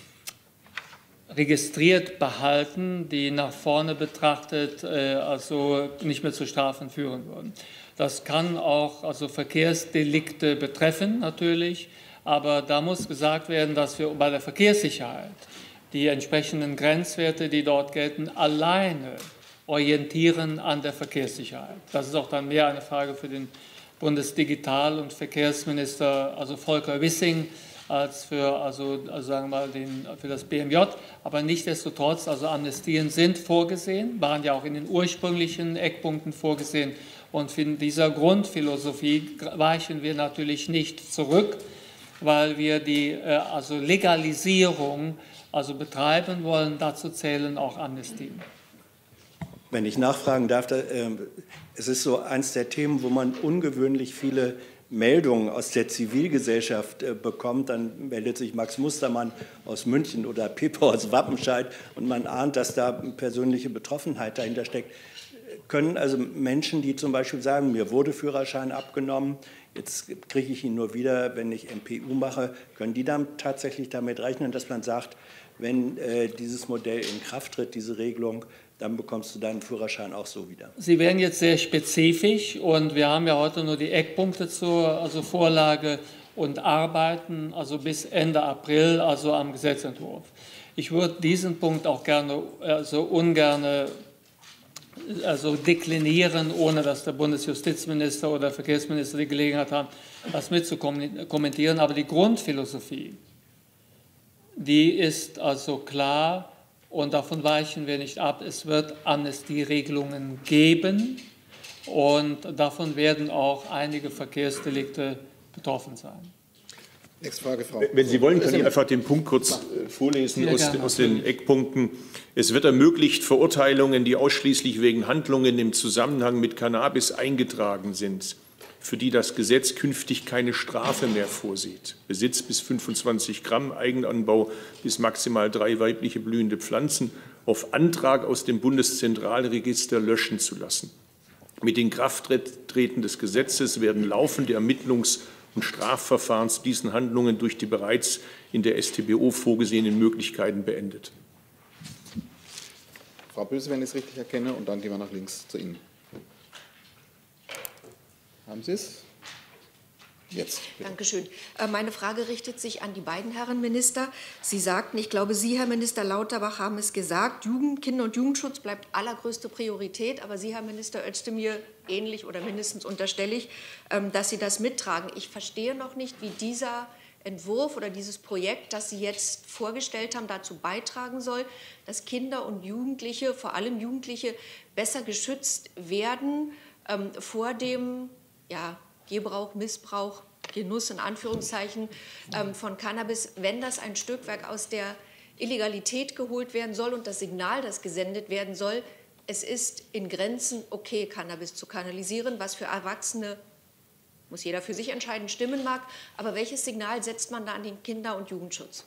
registriert behalten, die nach vorne betrachtet äh, also nicht mehr zu Strafen führen würden. Das kann auch also Verkehrsdelikte betreffen natürlich, aber da muss gesagt werden, dass wir bei der Verkehrssicherheit die entsprechenden Grenzwerte, die dort gelten, alleine orientieren an der Verkehrssicherheit. Das ist auch dann mehr eine Frage für den Bundesdigital- und Verkehrsminister, also Volker Wissing, als für, also, also sagen wir mal den, für das B M J. Aber nichtsdestotrotz, also Amnestien sind vorgesehen, waren ja auch in den ursprünglichen Eckpunkten vorgesehen. Und von dieser Grundphilosophie weichen wir natürlich nicht zurück, weil wir die also Legalisierung also betreiben wollen. Dazu zählen auch Amnestien. Wenn ich nachfragen darf, da, äh, es ist so eins der Themen, wo man ungewöhnlich viele Meldungen aus der Zivilgesellschaft äh, bekommt. Dann meldet sich Max Mustermann aus München oder Pepe aus Wappenscheid und man ahnt, dass da persönliche Betroffenheit dahinter steckt. Können also Menschen, die zum Beispiel sagen, mir wurde Führerschein abgenommen, jetzt kriege ich ihn nur wieder, wenn ich M P U mache, können die dann tatsächlich damit rechnen, dass man sagt, wenn äh, dieses Modell in Kraft tritt, diese Regelung, dann bekommst du deinen Führerschein auch so wieder? Sie werden jetzt sehr spezifisch und wir haben ja heute nur die Eckpunkte zur also Vorlage und arbeiten also bis Ende April, also am Gesetzentwurf. Ich würde diesen Punkt auch gerne, also ungern also deklinieren, ohne dass der Bundesjustizminister oder der Verkehrsminister die Gelegenheit haben, das mitzukommentieren. Aber die Grundphilosophie, die ist also klar und davon weichen wir nicht ab. Es wird Amnestieregelungen geben und davon werden auch einige Verkehrsdelikte betroffen sein. Nächste Frage, Frau. Wenn Sie wollen, kann ich einfach den Punkt kurz vorlesen aus, aus den Eckpunkten. Es wird ermöglicht, Verurteilungen, die ausschließlich wegen Handlungen im Zusammenhang mit Cannabis eingetragen sind, für die das Gesetz künftig keine Strafe mehr vorsieht. Besitz bis fünfundzwanzig Gramm, Eigenanbau bis maximal drei weibliche blühende Pflanzen auf Antrag aus dem Bundeszentralregister löschen zu lassen. Mit Inkrafttreten des Gesetzes werden laufende Ermittlungs- und Strafverfahren zu diesen Handlungen durch die bereits in der S t b O vorgesehenen Möglichkeiten beendet. Frau Böse, wenn ich es richtig erkenne, und dann gehen wir nach links zu Ihnen. Haben Sie es? Jetzt. Bitte. Dankeschön. Meine Frage richtet sich an die beiden Herren Minister. Sie sagten, ich glaube, Sie, Herr Minister Lauterbach, haben es gesagt, Jugend, Kinder- und Jugendschutz bleibt allergrößte Priorität. Aber Sie, Herr Minister Özdemir, ähnlich oder mindestens unterstelle ich, dass Sie das mittragen. Ich verstehe noch nicht, wie dieser Entwurf oder dieses Projekt, das Sie jetzt vorgestellt haben, dazu beitragen soll, dass Kinder und Jugendliche, vor allem Jugendliche, besser geschützt werden ähm, vor dem ja, Gebrauch, Missbrauch, Genuss in Anführungszeichen ähm, von Cannabis, wenn das ein Stückwerk aus der Illegalität geholt werden soll und das Signal, das gesendet werden soll, es ist in Grenzen okay, Cannabis zu kanalisieren, was für Erwachsene, muss jeder für sich entscheiden, stimmen mag. Aber welches Signal setzt man da an den Kinder- und Jugendschutz?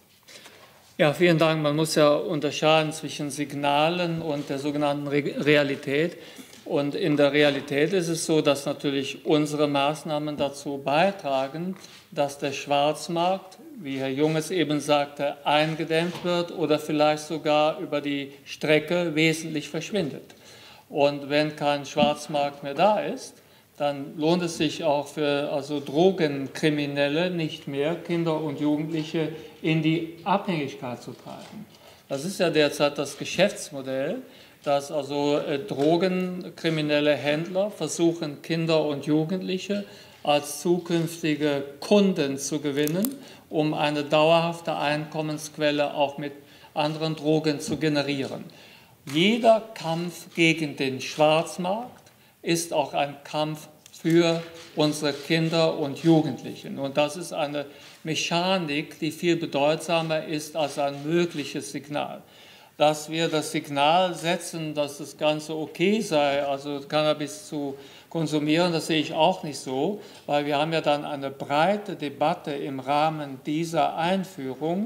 Ja, vielen Dank. Man muss ja unterscheiden zwischen Signalen und der sogenannten Realität. Und in der Realität ist es so, dass natürlich unsere Maßnahmen dazu beitragen, dass der Schwarzmarkt, wie Herr Junges eben sagte, eingedämmt wird oder vielleicht sogar über die Strecke wesentlich verschwindet. Und wenn kein Schwarzmarkt mehr da ist, dann lohnt es sich auch für also Drogenkriminelle nicht mehr, Kinder und Jugendliche in die Abhängigkeit zu treiben. Das ist ja derzeit das Geschäftsmodell, dass also äh, drogenkriminelle Händler versuchen, Kinder und Jugendliche als zukünftige Kunden zu gewinnen, um eine dauerhafte Einkommensquelle auch mit anderen Drogen zu generieren. Jeder Kampf gegen den Schwarzmarkt ist auch ein Kampf für unsere Kinder und Jugendlichen. Und das ist eine Mechanik, die viel bedeutsamer ist als ein mögliches Signal. Dass wir das Signal setzen, dass das Ganze okay sei, also Cannabis zu konsumieren, das sehe ich auch nicht so, weil wir haben ja dann eine breite Debatte im Rahmen dieser Einführung,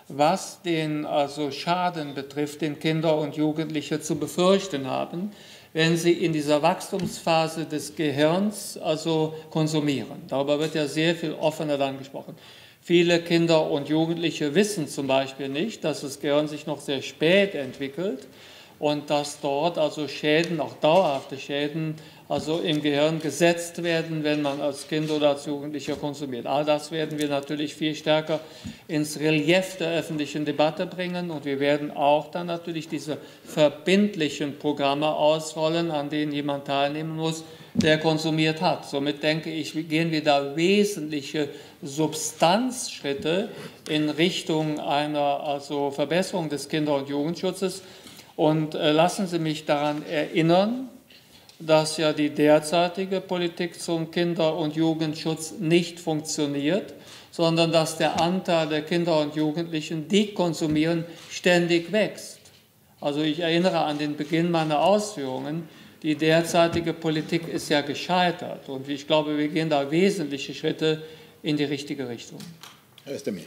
was den also Schaden betrifft, den Kinder und Jugendliche zu befürchten haben, wenn sie in dieser Wachstumsphase des Gehirns also konsumieren. Darüber wird ja sehr viel offener dann gesprochen. Viele Kinder und Jugendliche wissen zum Beispiel nicht, dass das Gehirn sich noch sehr spät entwickelt und dass dort also Schäden, auch dauerhafte Schäden, also im Gehirn gesetzt werden, wenn man als Kind oder als Jugendlicher konsumiert. All das werden wir natürlich viel stärker ins Relief der öffentlichen Debatte bringen und wir werden auch dann natürlich diese verbindlichen Programme ausrollen, an denen jemand teilnehmen muss, der konsumiert hat. Somit denke ich, gehen wir da wesentliche Substanzschritte in Richtung einer also Verbesserung des Kinder- und Jugendschutzes. Und äh, lassen Sie mich daran erinnern, dass ja die derzeitige Politik zum Kinder- und Jugendschutz nicht funktioniert, sondern dass der Anteil der Kinder und Jugendlichen, die konsumieren, ständig wächst. Also ich erinnere an den Beginn meiner Ausführungen, die derzeitige Politik ist ja gescheitert und ich glaube, wir gehen da wesentliche Schritte in die richtige Richtung. Herr Özdemir.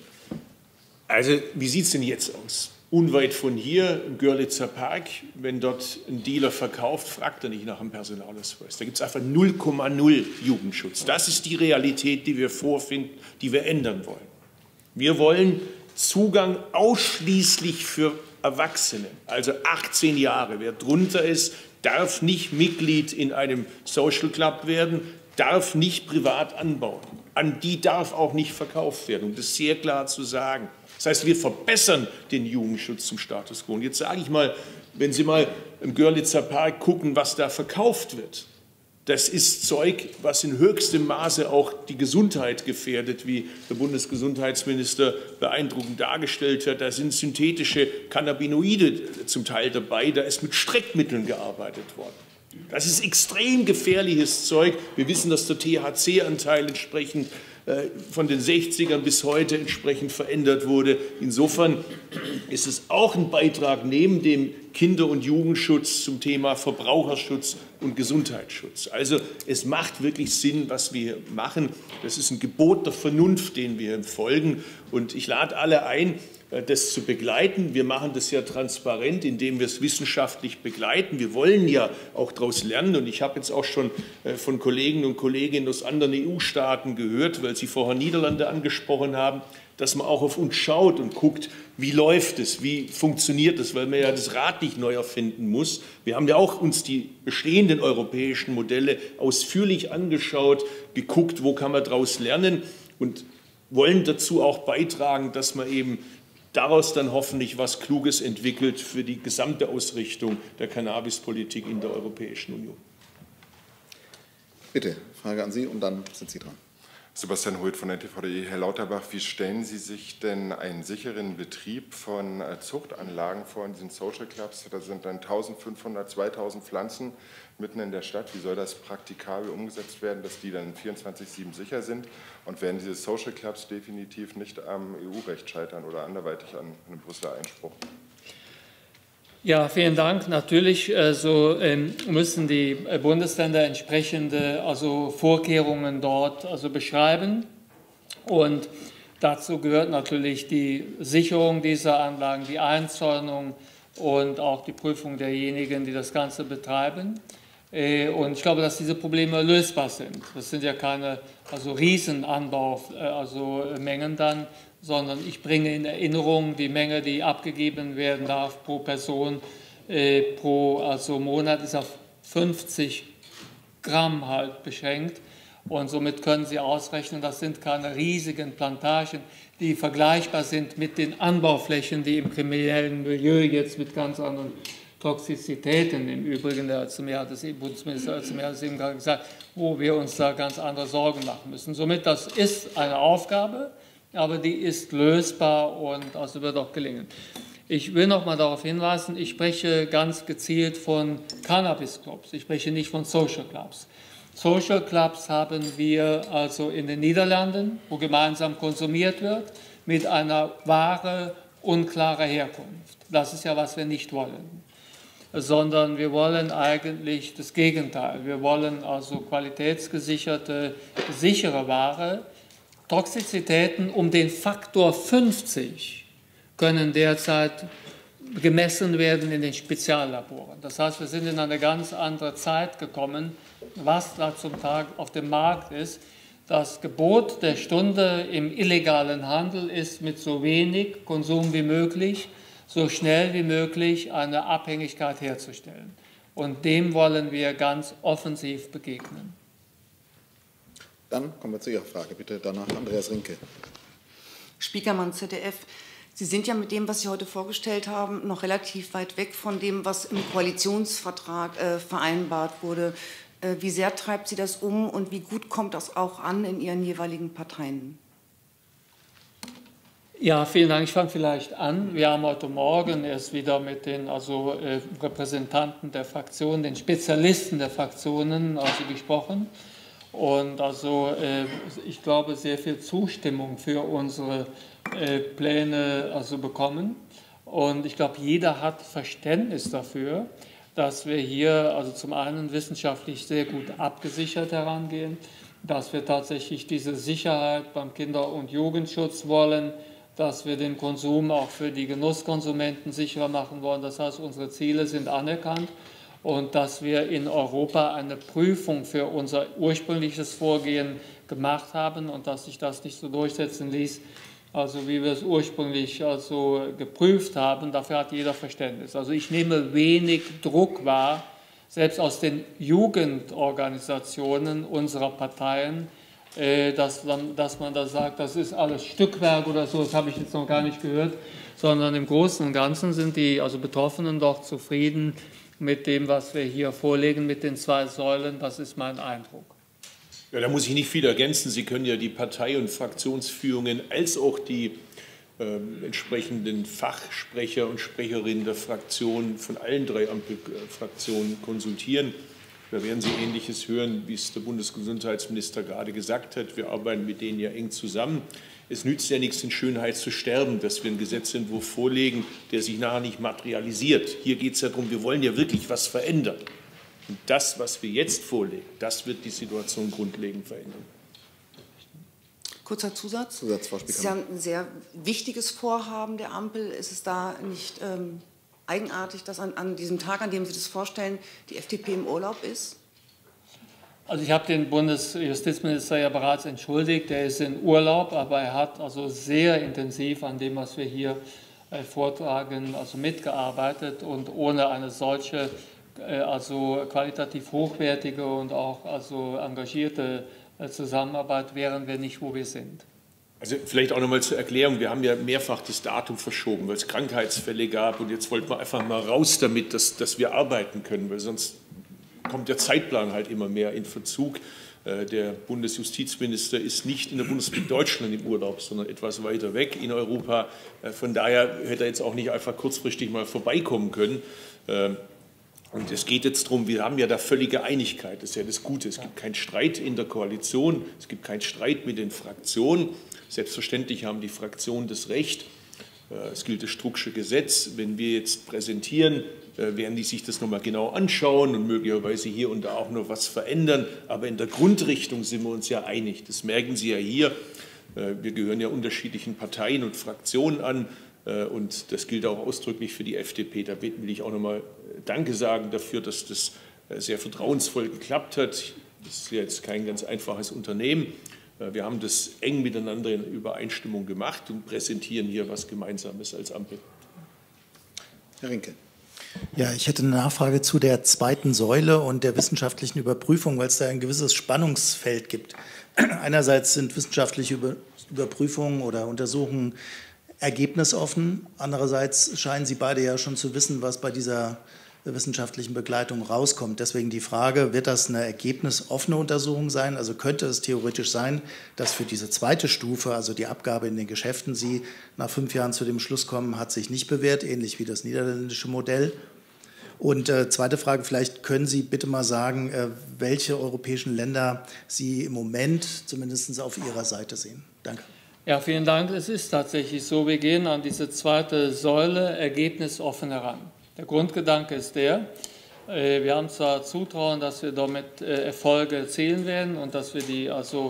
Also wie sieht es denn jetzt aus? Unweit von hier, im Görlitzer Park, wenn dort ein Dealer verkauft, fragt er nicht nach dem Personalausweis. Da gibt es einfach null Komma null Jugendschutz. Das ist die Realität, die wir vorfinden, die wir ändern wollen. Wir wollen Zugang ausschließlich für Erwachsene, also achtzehn Jahre. Wer drunter ist, darf nicht Mitglied in einem Social Club werden, darf nicht privat anbauen. An die darf auch nicht verkauft werden, um das sehr klar zu sagen. Das heißt, wir verbessern den Jugendschutz zum Status quo. Und jetzt sage ich mal, wenn Sie mal im Görlitzer Park gucken, was da verkauft wird, das ist Zeug, was in höchstem Maße auch die Gesundheit gefährdet, wie der Bundesgesundheitsminister beeindruckend dargestellt hat. Da sind synthetische Cannabinoide zum Teil dabei, da ist mit Streckmitteln gearbeitet worden. Das ist extrem gefährliches Zeug. Wir wissen, dass der T H C-Anteil entsprechend von den sechzigern bis heute entsprechend verändert wurde. Insofern ist es auch ein Beitrag neben dem Kinder- und Jugendschutz zum Thema Verbraucherschutz und Gesundheitsschutz. Also es macht wirklich Sinn, was wir hier machen. Das ist ein Gebot der Vernunft, den wir folgen. Und ich lade alle ein, das zu begleiten. Wir machen das ja transparent, indem wir es wissenschaftlich begleiten. Wir wollen ja auch daraus lernen. Und ich habe jetzt auch schon von Kollegen und Kolleginnen aus anderen E U-Staaten gehört, weil Sie vorher Niederlande angesprochen haben, dass man auch auf uns schaut und guckt, wie läuft es, wie funktioniert es, weil man ja das Rad nicht neu erfinden muss. Wir haben ja auch uns die bestehenden europäischen Modelle ausführlich angeschaut, geguckt, wo kann man daraus lernen und wollen dazu auch beitragen, dass man eben daraus dann hoffentlich was Kluges entwickelt für die gesamte Ausrichtung der Cannabispolitik in der Europäischen Union. Bitte, Frage an Sie und dann sind Sie dran. Sebastian Hult von der T V D E. Herr Lauterbach, wie stellen Sie sich denn einen sicheren Betrieb von Zuchtanlagen vor in diesen Social Clubs? Da sind dann eintausendfünfhundert, zweitausend Pflanzen mitten in der Stadt. Wie soll das praktikabel umgesetzt werden, dass die dann vierundzwanzig sieben sicher sind? Und werden diese Social Clubs definitiv nicht am E U-Recht scheitern oder anderweitig an einem Brüsseler Einspruch? Ja, vielen Dank. Natürlich also, ähm, müssen die Bundesländer entsprechende also Vorkehrungen dort also beschreiben. Und dazu gehört natürlich die Sicherung dieser Anlagen, die Einzäunung und auch die Prüfung derjenigen, die das Ganze betreiben. Äh, und ich glaube, dass diese Probleme lösbar sind. Das sind ja keine also Riesenanbaumengen also Mengen dann, sondern ich bringe in Erinnerung die Menge, die abgegeben werden darf pro Person, äh, pro also Monat ist auf fünfzig Gramm halt beschränkt. Und somit können Sie ausrechnen, das sind keine riesigen Plantagen, die vergleichbar sind mit den Anbauflächen, die im kriminellen Milieu jetzt mit ganz anderen Toxizitäten im Übrigen, der hat das Bundesminister hat es eben gerade gesagt, wo wir uns da ganz andere Sorgen machen müssen. Somit, das ist eine Aufgabe, aber die ist lösbar und also wird auch gelingen. Ich will noch mal darauf hinweisen, ich spreche ganz gezielt von Cannabis-Clubs, ich spreche nicht von Social Clubs. Social Clubs haben wir also in den Niederlanden, wo gemeinsam konsumiert wird, mit einer Ware unklarer Herkunft. Das ist ja, was wir nicht wollen, sondern wir wollen eigentlich das Gegenteil. Wir wollen also qualitätsgesicherte, sichere Ware, Toxizitäten um den Faktor fünfzig können derzeit gemessen werden in den Speziallaboren. Das heißt, wir sind in eine ganz andere Zeit gekommen, was da zum Tag auf dem Markt ist. Das Gebot der Stunde im illegalen Handel ist, mit so wenig Konsum wie möglich, so schnell wie möglich eine Abhängigkeit herzustellen. Und dem wollen wir ganz offensiv begegnen. Dann kommen wir zu Ihrer Frage. Bitte danach Andreas Rinke. Spiekermann, Z D F. Sie sind ja mit dem, was Sie heute vorgestellt haben, noch relativ weit weg von dem, was im Koalitionsvertrag äh, vereinbart wurde. Äh, wie sehr treibt Sie das um und wie gut kommt das auch an in Ihren jeweiligen Parteien? Ja, vielen Dank. Ich fange vielleicht an. Wir haben heute Morgen erst wieder mit den also, äh, Repräsentanten der Fraktionen, den Spezialisten der Fraktionen also, gesprochen. Und also, äh, ich glaube, sehr viel Zustimmung für unsere äh, Pläne also, bekommen. Und ich glaube, jeder hat Verständnis dafür, dass wir hier also zum einen wissenschaftlich sehr gut abgesichert herangehen, dass wir tatsächlich diese Sicherheit beim Kinder- und Jugendschutz wollen, dass wir den Konsum auch für die Genusskonsumenten sicherer machen wollen. Das heißt, unsere Ziele sind anerkannt und dass wir in Europa eine Prüfung für unser ursprüngliches Vorgehen gemacht haben und dass sich das nicht so durchsetzen ließ, also wie wir es ursprünglich also geprüft haben. Dafür hat jeder Verständnis. Also ich nehme wenig Druck wahr, selbst aus den Jugendorganisationen unserer Parteien, Dass, dass man da sagt, das ist alles Stückwerk oder so, das habe ich jetzt noch gar nicht gehört, sondern im Großen und Ganzen sind die also Betroffenen doch zufrieden mit dem, was wir hier vorlegen, mit den zwei Säulen. Das ist mein Eindruck. Ja, da muss ich nicht viel ergänzen. Sie können ja die Partei- und Fraktionsführungen als auch die äh, entsprechenden Fachsprecher und Sprecherinnen der Fraktionen von allen drei Ampelfraktionen konsultieren. Da werden Sie Ähnliches hören, wie es der Bundesgesundheitsminister gerade gesagt hat. Wir arbeiten mit denen ja eng zusammen. Es nützt ja nichts, in Schönheit zu sterben, dass wir einen Gesetzentwurf vorlegen, der sich nachher nicht materialisiert. Hier geht es ja darum, wir wollen ja wirklich was verändern. Und das, was wir jetzt vorlegen, das wird die Situation grundlegend verändern. Kurzer Zusatz. Zusatz, Frau Spiekermann. Das ist ja ein sehr wichtiges Vorhaben der Ampel. Ist es da nicht ähm, eigenartig, dass an, an diesem Tag, an dem Sie das vorstellen, die F D P im Urlaub ist? Also ich habe den Bundesjustizminister ja bereits entschuldigt, er ist in Urlaub, aber er hat also sehr intensiv an dem, was wir hier äh, vortragen, also mitgearbeitet und ohne eine solche, äh, also qualitativ hochwertige und auch also engagierte äh, Zusammenarbeit wären wir nicht, wo wir sind. Also vielleicht auch noch mal zur Erklärung, wir haben ja mehrfach das Datum verschoben, weil es Krankheitsfälle gab und jetzt wollten wir einfach mal raus damit, dass, dass wir arbeiten können, weil sonst kommt der Zeitplan halt immer mehr in Verzug. Der Bundesjustizminister ist nicht in der Bundesrepublik Deutschland im Urlaub, sondern etwas weiter weg in Europa. Von daher hätte er jetzt auch nicht einfach kurzfristig mal vorbeikommen können. Und es geht jetzt darum, wir haben ja da völlige Einigkeit, das ist ja das Gute. Es gibt keinen Streit in der Koalition, es gibt keinen Streit mit den Fraktionen. Selbstverständlich haben die Fraktionen das Recht, es gilt das Strucksche Gesetz. Wenn wir jetzt präsentieren, werden die sich das nochmal genau anschauen und möglicherweise hier und da auch noch was verändern. Aber in der Grundrichtung sind wir uns ja einig. Das merken Sie ja hier. Wir gehören ja unterschiedlichen Parteien und Fraktionen an. Und das gilt auch ausdrücklich für die F D P. Da will ich auch nochmal Danke sagen dafür, dass das sehr vertrauensvoll geklappt hat. Das ist jetzt kein ganz einfaches Unternehmen. Wir haben das eng miteinander in Übereinstimmung gemacht und präsentieren hier was Gemeinsames als Ampel. Herr Rinke. Ja, ich hätte eine Nachfrage zu der zweiten Säule und der wissenschaftlichen Überprüfung, weil es da ein gewisses Spannungsfeld gibt. Einerseits sind wissenschaftliche Überprüfungen oder Untersuchungen ergebnisoffen. Andererseits scheinen Sie beide ja schon zu wissen, was bei dieser wissenschaftlichen Begleitung rauskommt. Deswegen die Frage, wird das eine ergebnisoffene Untersuchung sein? Also könnte es theoretisch sein, dass für diese zweite Stufe, also die Abgabe in den Geschäften, Sie nach fünf Jahren zu dem Schluss kommen, hat sich nicht bewährt, ähnlich wie das niederländische Modell? Und äh, zweite Frage, vielleicht können Sie bitte mal sagen, äh, welche europäischen Länder Sie im Moment zumindest auf Ihrer Seite sehen. Danke. Ja, vielen Dank. Es ist tatsächlich so, wir gehen an diese zweite Säule ergebnisoffen heran. Der Grundgedanke ist der, wir haben zwar Zutrauen, dass wir damit Erfolge erzielen werden und dass wir die also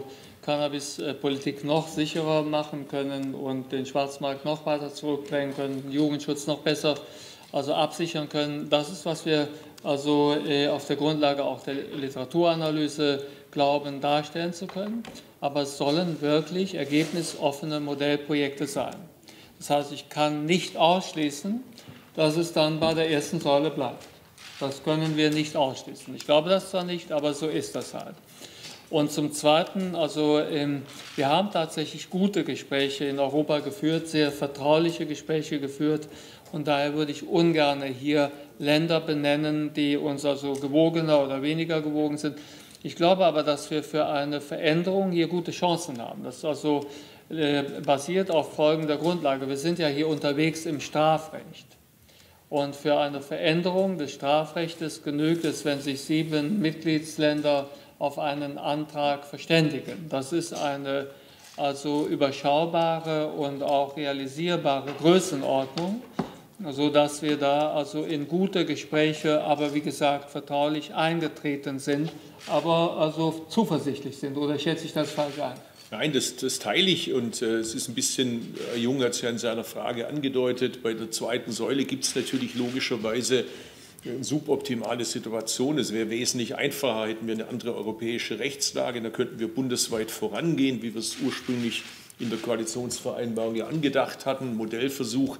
Cannabispolitik noch sicherer machen können und den Schwarzmarkt noch weiter zurückbringen können, den Jugendschutz noch besser also absichern können. Das ist, was wir also äh, auf der Grundlage auch der Literaturanalyse glauben, darstellen zu können. Aber es sollen wirklich ergebnisoffene Modellprojekte sein. Das heißt, ich kann nicht ausschließen, dass es dann bei der ersten Säule bleibt. Das können wir nicht ausschließen. Ich glaube das zwar nicht, aber so ist das halt. Und zum Zweiten, also ähm, wir haben tatsächlich gute Gespräche in Europa geführt, sehr vertrauliche Gespräche geführt. Und daher würde ich ungern hier Länder benennen, die uns also gewogener oder weniger gewogen sind. Ich glaube aber, dass wir für eine Veränderung hier gute Chancen haben. Das ist also äh, basiert auf folgender Grundlage. Wir sind ja hier unterwegs im Strafrecht. Und für eine Veränderung des Strafrechts genügt es, wenn sich sieben Mitgliedsländer auf einen Antrag verständigen. Das ist eine also überschaubare und auch realisierbare Größenordnung, sodass wir da also in gute Gespräche, aber wie gesagt vertraulich eingetreten sind, aber also zuversichtlich sind. Oder schätze ich das falsch ein? Nein, das, das teile ich und äh, es ist ein bisschen, Herr Jung hat es ja in seiner Frage angedeutet, bei der zweiten Säule gibt es natürlich logischerweise eine suboptimale Situation. Es wäre wesentlich einfacher, hätten wir eine andere europäische Rechtslage, da könnten wir bundesweit vorangehen, wie wir es ursprünglich in der Koalitionsvereinbarung ja angedacht hatten, Modellversuch.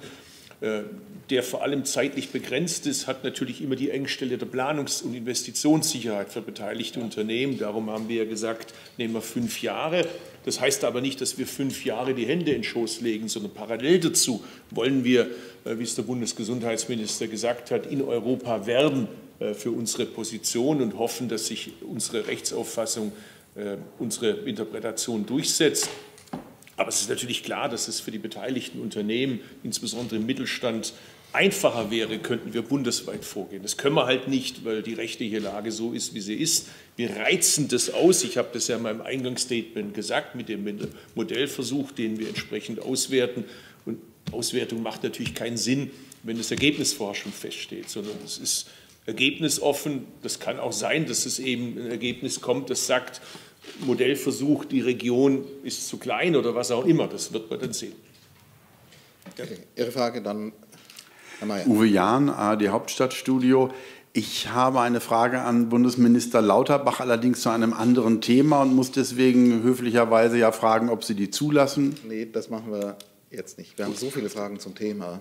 Der vor allem zeitlich begrenzt ist, hat natürlich immer die Engstelle der Planungs- und Investitionssicherheit für beteiligte Unternehmen. Darum haben wir ja gesagt, nehmen wir fünf Jahre. Das heißt aber nicht, dass wir fünf Jahre die Hände in den Schoß legen, sondern parallel dazu wollen wir, wie es der Bundesgesundheitsminister gesagt hat, in Europa werben für unsere Position und hoffen, dass sich unsere Rechtsauffassung, unsere Interpretation durchsetzt. Aber es ist natürlich klar, dass es für die beteiligten Unternehmen, insbesondere im Mittelstand, einfacher wäre, könnten wir bundesweit vorgehen. Das können wir halt nicht, weil die rechtliche Lage so ist, wie sie ist. Wir reizen das aus. Ich habe das ja in meinem Eingangsstatement gesagt, mit dem Modellversuch, den wir entsprechend auswerten. Und Auswertung macht natürlich keinen Sinn, wenn das Ergebnis vorher schon feststeht, sondern es ist ergebnisoffen. Das kann auch sein, dass es eben ein Ergebnis kommt, das sagt, Modellversuch, die Region ist zu klein oder was auch immer. Das wird man dann sehen. Okay. Ihre Frage dann, Herr Mayer. Uwe Jahn, A R D Hauptstadtstudio. Ich habe eine Frage an Bundesminister Lauterbach, allerdings zu einem anderen Thema und muss deswegen höflicherweise ja fragen, ob Sie die zulassen. Nee, das machen wir jetzt nicht. Wir haben so viele Fragen zum Thema.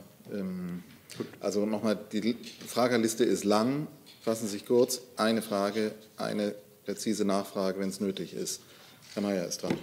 Also nochmal, die Fragerliste ist lang. Fassen Sie sich kurz. Eine Frage, eine präzise Nachfrage, wenn es nötig ist. Herr Mayer ist dran.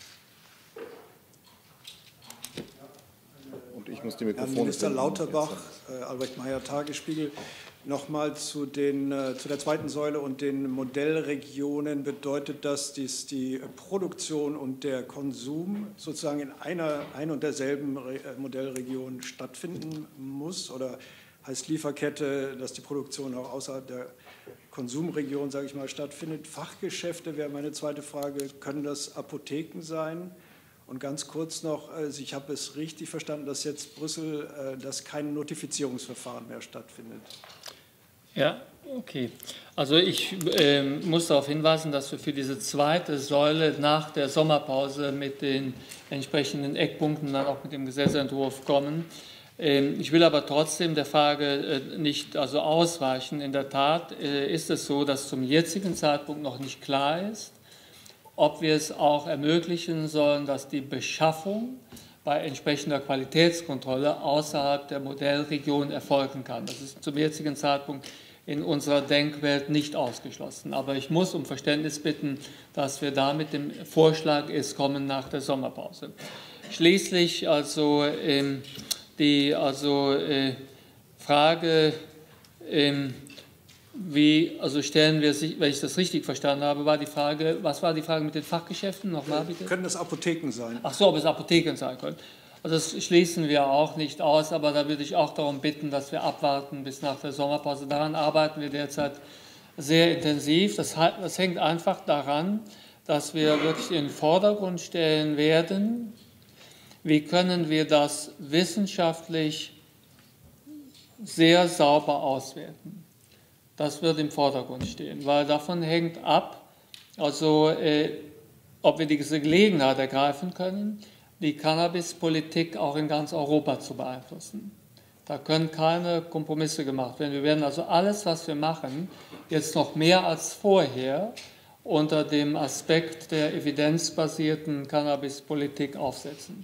Und ich muss die Mikrofone. Herr Minister Lauterbach, äh, Albrecht Mayer, Tagesspiegel. Nochmal zu, den, äh, zu der zweiten Säule und den Modellregionen. Bedeutet das, dass die Produktion und der Konsum sozusagen in einer ein und derselben Re Modellregion stattfinden muss? Oder heißt Lieferkette, dass die Produktion auch außerhalb der Konsumregion, sage ich mal, stattfindet? Fachgeschäfte wäre meine zweite Frage. Können das Apotheken sein? Und ganz kurz noch, ich habe es richtig verstanden, dass jetzt Brüssel, dass kein Notifizierungsverfahren mehr stattfindet. Ja, okay. Also ich äh, muss darauf hinweisen, dass wir für diese zweite Säule nach der Sommerpause mit den entsprechenden Eckpunkten dann auch mit dem Gesetzentwurf kommen. Ähm, ich will aber trotzdem der Frage äh, nicht also ausweichen. In der Tat äh, ist es so, dass zum jetzigen Zeitpunkt noch nicht klar ist, ob wir es auch ermöglichen sollen, dass die Beschaffung bei entsprechender Qualitätskontrolle außerhalb der Modellregion erfolgen kann. Das ist zum jetzigen Zeitpunkt in unserer Denkwelt nicht ausgeschlossen. Aber ich muss um Verständnis bitten, dass wir da mit dem Vorschlag ist, kommen nach der Sommerpause. Schließlich also ähm, die also, äh, Frage, ähm, wie, also stellen wir sich, wenn ich das richtig verstanden habe, war die Frage, was war die Frage mit den Fachgeschäften? Nochmal bitte. Können das Apotheken sein? Ach so, ob es Apotheken sein können. Also das schließen wir auch nicht aus, aber da würde ich auch darum bitten, dass wir abwarten bis nach der Sommerpause. Daran arbeiten wir derzeit sehr intensiv. Das, das hängt einfach daran, dass wir wirklich in den Vordergrund stellen werden, wie können wir das wissenschaftlich sehr sauber auswerten. Das wird im Vordergrund stehen, weil davon hängt ab, also äh, ob wir diese Gelegenheit ergreifen können, die Cannabispolitik auch in ganz Europa zu beeinflussen. Da können keine Kompromisse gemacht werden. Wir werden also alles, was wir machen, jetzt noch mehr als vorher unter dem Aspekt der evidenzbasierten Cannabispolitik aufsetzen.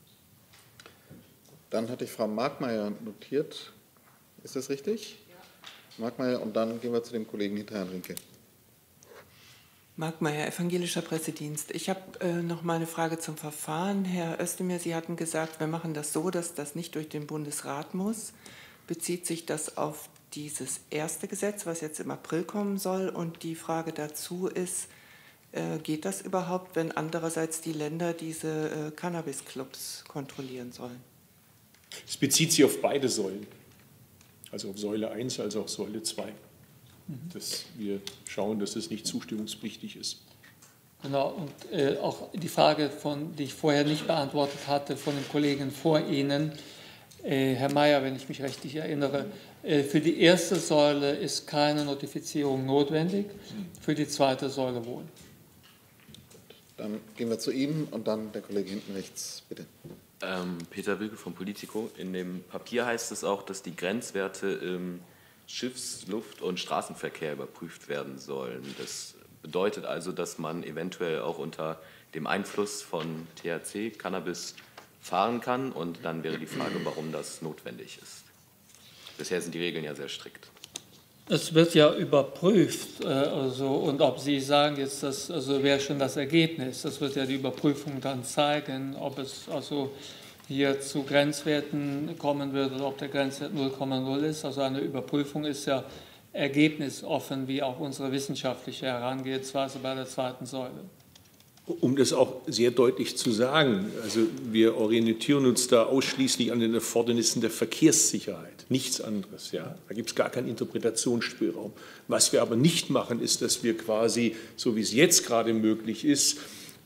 Dann hatte ich Frau Markmeier notiert. Ist das richtig? Ja. Markmeier, und dann gehen wir zu dem Kollegen hinter Herrn Rinke. Markmeier, Evangelischer Pressedienst. Ich habe äh, noch mal eine Frage zum Verfahren. Herr Özdemir, Sie hatten gesagt, wir machen das so, dass das nicht durch den Bundesrat muss. Bezieht sich das auf dieses erste Gesetz, was jetzt im April kommen soll? Und die Frage dazu ist, äh, geht das überhaupt, wenn andererseits die Länder diese äh, Cannabis-Clubs kontrollieren sollen? Es bezieht sich auf beide Säulen, also auf Säule eins als auch Säule zwei. Dass wir schauen, dass es nicht zustimmungspflichtig ist. Genau, und äh, auch die Frage, von, die ich vorher nicht beantwortet hatte, von den Kollegen vor Ihnen, äh, Herr Mayer, wenn ich mich richtig erinnere, äh, für die erste Säule ist keine Notifizierung notwendig, für die zweite Säule wohl. Dann gehen wir zu Ihnen und dann der Kollege hinten rechts, bitte. Ähm, Peter Wilke vom Politico. In dem Papier heißt es auch, dass die Grenzwerte im Schiffs-, Luft- und Straßenverkehr überprüft werden sollen. Das bedeutet also, dass man eventuell auch unter dem Einfluss von T H C, Cannabis, fahren kann. Und dann wäre die Frage, warum das notwendig ist. Bisher sind die Regeln ja sehr strikt. Es wird ja überprüft, also, und ob Sie sagen jetzt, das also wäre schon das Ergebnis, das wird ja die Überprüfung dann zeigen, ob es also hier zu Grenzwerten kommen wird oder ob der Grenzwert null Komma null ist. Also eine Überprüfung ist ja ergebnisoffen, wie auch unsere wissenschaftliche Herangehensweise bei der zweiten Säule. Um das auch sehr deutlich zu sagen, also wir orientieren uns da ausschließlich an den Erfordernissen der Verkehrssicherheit, nichts anderes. Ja? Da gibt es gar keinen Interpretationsspielraum. Was wir aber nicht machen, ist, dass wir quasi, so wie es jetzt gerade möglich ist,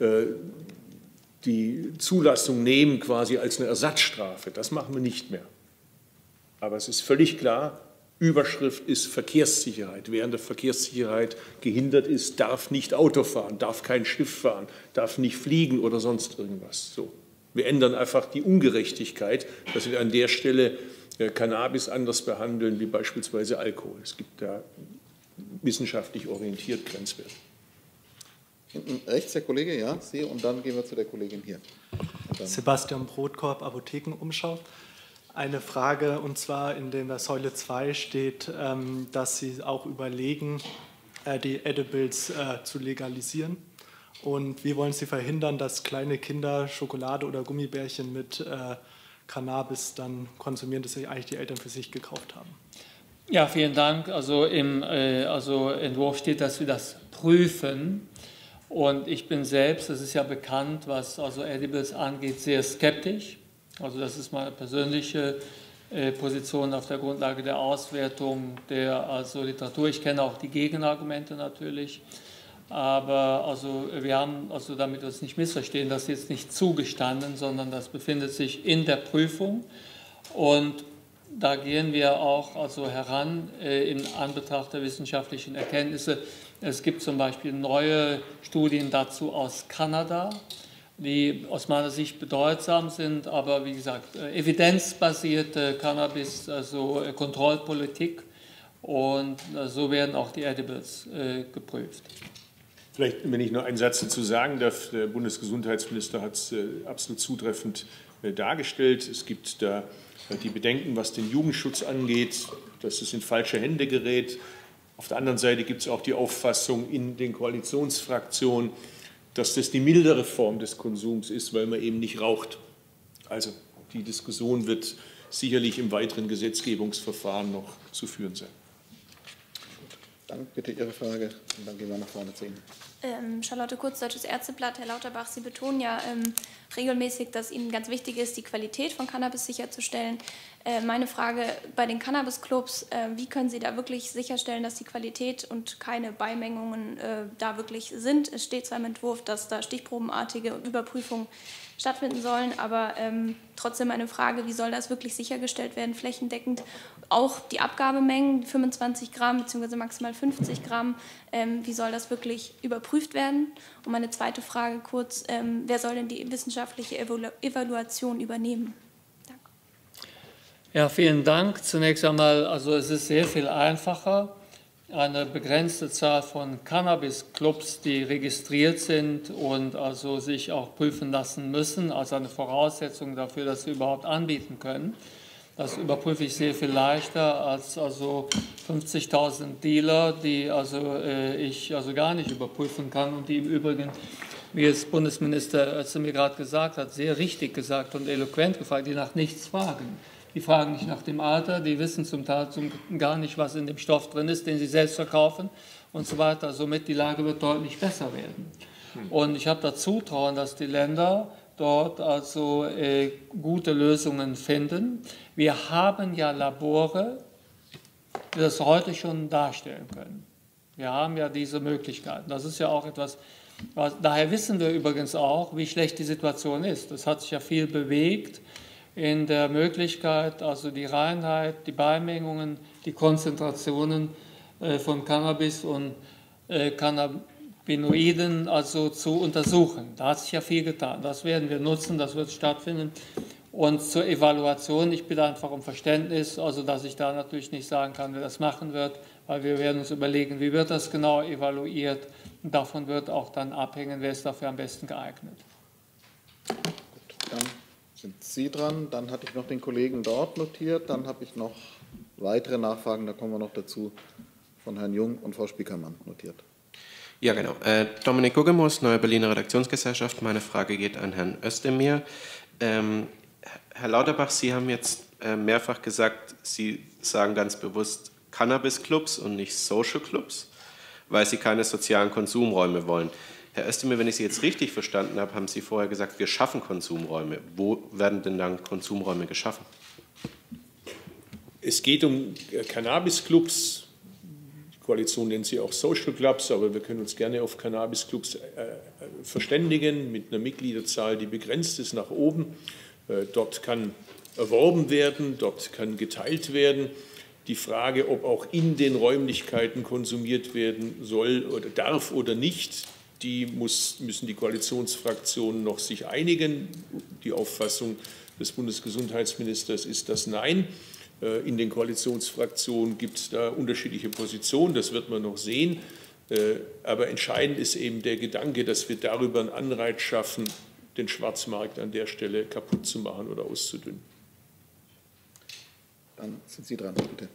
die Zulassung nehmen quasi als eine Ersatzstrafe. Das machen wir nicht mehr. Aber es ist völlig klar, Überschrift ist Verkehrssicherheit. Wer an der Verkehrssicherheit gehindert ist, darf nicht Auto fahren, darf kein Schiff fahren, darf nicht fliegen oder sonst irgendwas. So. Wir ändern einfach die Ungerechtigkeit, dass wir an der Stelle Cannabis anders behandeln wie beispielsweise Alkohol. Es gibt da wissenschaftlich orientiert Grenzwerte. Hinten rechts der Kollege, ja, Sie, und dann gehen wir zu der Kollegin hier. Sebastian Brotkorb, Apothekenumschau. Eine Frage, und zwar in der Säule zwei steht, dass Sie auch überlegen, die Edibles zu legalisieren. Und wie wollen Sie verhindern, dass kleine Kinder Schokolade oder Gummibärchen mit Cannabis dann konsumieren, das sich eigentlich die Eltern für sich gekauft haben? Ja, vielen Dank. Also im äh, also Entwurf steht, dass wir das prüfen. Und ich bin selbst, das ist ja bekannt, was also Edibles angeht, sehr skeptisch. Also das ist meine persönliche äh, Position auf der Grundlage der Auswertung der also Literatur. Ich kenne auch die Gegenargumente natürlich. Aber also wir haben, also damit wir es nicht missverstehen, das jetzt nicht zugestanden, sondern das befindet sich in der Prüfung. Und da gehen wir auch also heran äh, in Anbetracht der wissenschaftlichen Erkenntnisse. Es gibt zum Beispiel neue Studien dazu aus Kanada, die aus meiner Sicht bedeutsam sind, aber wie gesagt, äh, evidenzbasierte Cannabis, also äh, Kontrollpolitik, und äh, so werden auch die Edibles äh, geprüft. Vielleicht, wenn ich nur einen Satz dazu sagen darf, der Bundesgesundheitsminister hat es äh, absolut zutreffend äh, dargestellt. Es gibt da äh, die Bedenken, was den Jugendschutz angeht, dass es in falsche Hände gerät. Auf der anderen Seite gibt es auch die Auffassung in den Koalitionsfraktionen, dass das die mildere Form des Konsums ist, weil man eben nicht raucht. Also die Diskussion wird sicherlich im weiteren Gesetzgebungsverfahren noch zu führen sein. Dann bitte Ihre Frage und dann gehen wir nach vorne zu Ihnen. Ähm, Charlotte Kurz, Deutsches Ärzteblatt. Herr Lauterbach, Sie betonen ja ähm, regelmäßig, dass Ihnen ganz wichtig ist, die Qualität von Cannabis sicherzustellen. Äh, meine Frage bei den Cannabis-Clubs, äh, wie können Sie da wirklich sicherstellen, dass die Qualität und keine Beimengungen äh, da wirklich sind? Es steht zwar im Entwurf, dass da stichprobenartige Überprüfungen stattfinden sollen, aber ähm, trotzdem trotzdem eine Frage, wie soll das wirklich sichergestellt werden, flächendeckend? Auch die Abgabemengen, fünfundzwanzig Gramm bzw. maximal fünfzig Gramm, ähm, wie soll das wirklich überprüft werden? Und meine zweite Frage kurz, ähm, wer soll denn die wissenschaftliche Evalu- Evaluation übernehmen? Ja, vielen Dank. Zunächst einmal, also es ist sehr viel einfacher, eine begrenzte Zahl von Cannabis-Clubs, die registriert sind und also sich auch prüfen lassen müssen, als eine Voraussetzung dafür, dass sie überhaupt anbieten können. Das überprüfe ich sehr viel leichter als also fünfzigtausend Dealer, die also äh, ich also gar nicht überprüfen kann und die im Übrigen, wie es Bundesminister Özdemir gerade gesagt hat, sehr richtig gesagt und eloquent gefragt, die nach nichts fragen. Die fragen nicht nach dem Alter, die wissen zum Teil zum, gar nicht, was in dem Stoff drin ist, den sie selbst verkaufen und so weiter. Somit die Lage wird deutlich besser werden. Und ich habe da Zutrauen, dass die Länder dort also äh, gute Lösungen finden. Wir haben ja Labore, die das heute schon darstellen können. Wir haben ja diese Möglichkeiten. Das ist ja auch etwas, was, daher wissen wir übrigens auch, wie schlecht die Situation ist. Es hat sich ja viel bewegt in der Möglichkeit, also die Reinheit, die Beimengungen, die Konzentrationen äh, von Cannabis und äh, Cannabinoiden also zu untersuchen. Da hat sich ja viel getan. Das werden wir nutzen, das wird stattfinden. Und zur Evaluation, ich bitte einfach um Verständnis, also dass ich da natürlich nicht sagen kann, wer das machen wird, weil wir werden uns überlegen, wie wird das genau evaluiert. Und davon wird auch dann abhängen, wer ist dafür am besten geeignet. Gut, dann sind Sie dran. Dann hatte ich noch den Kollegen dort notiert. Dann habe ich noch weitere Nachfragen, da kommen wir noch dazu, von Herrn Jung und Frau Spiekermann notiert. Ja, genau. Äh, Dominik Guggemus, Neue Berliner Redaktionsgesellschaft. Meine Frage geht an Herrn Özdemir. Ähm, Herr Lauterbach, Sie haben jetzt äh, mehrfach gesagt, Sie sagen ganz bewusst Cannabis-Clubs und nicht Social-Clubs, weil Sie keine sozialen Konsumräume wollen. Herr Özdemir, wenn ich Sie jetzt richtig verstanden habe, haben Sie vorher gesagt, wir schaffen Konsumräume. Wo werden denn dann Konsumräume geschaffen? Es geht um Cannabis-Clubs. Die Koalition nennt sie auch Social Clubs, aber wir können uns gerne auf Cannabis-Clubs äh, verständigen mit einer Mitgliederzahl, die begrenzt ist nach oben. Äh, dort kann erworben werden, dort kann geteilt werden. Die Frage, ob auch in den Räumlichkeiten konsumiert werden soll oder darf oder nicht, die muss, müssen die Koalitionsfraktionen noch sich einigen. Die Auffassung des Bundesgesundheitsministers ist das Nein. In den Koalitionsfraktionen gibt es da unterschiedliche Positionen, das wird man noch sehen. Aber entscheidend ist eben der Gedanke, dass wir darüber einen Anreiz schaffen, den Schwarzmarkt an der Stelle kaputt zu machen oder auszudünnen. Dann sind Sie dran, bitte.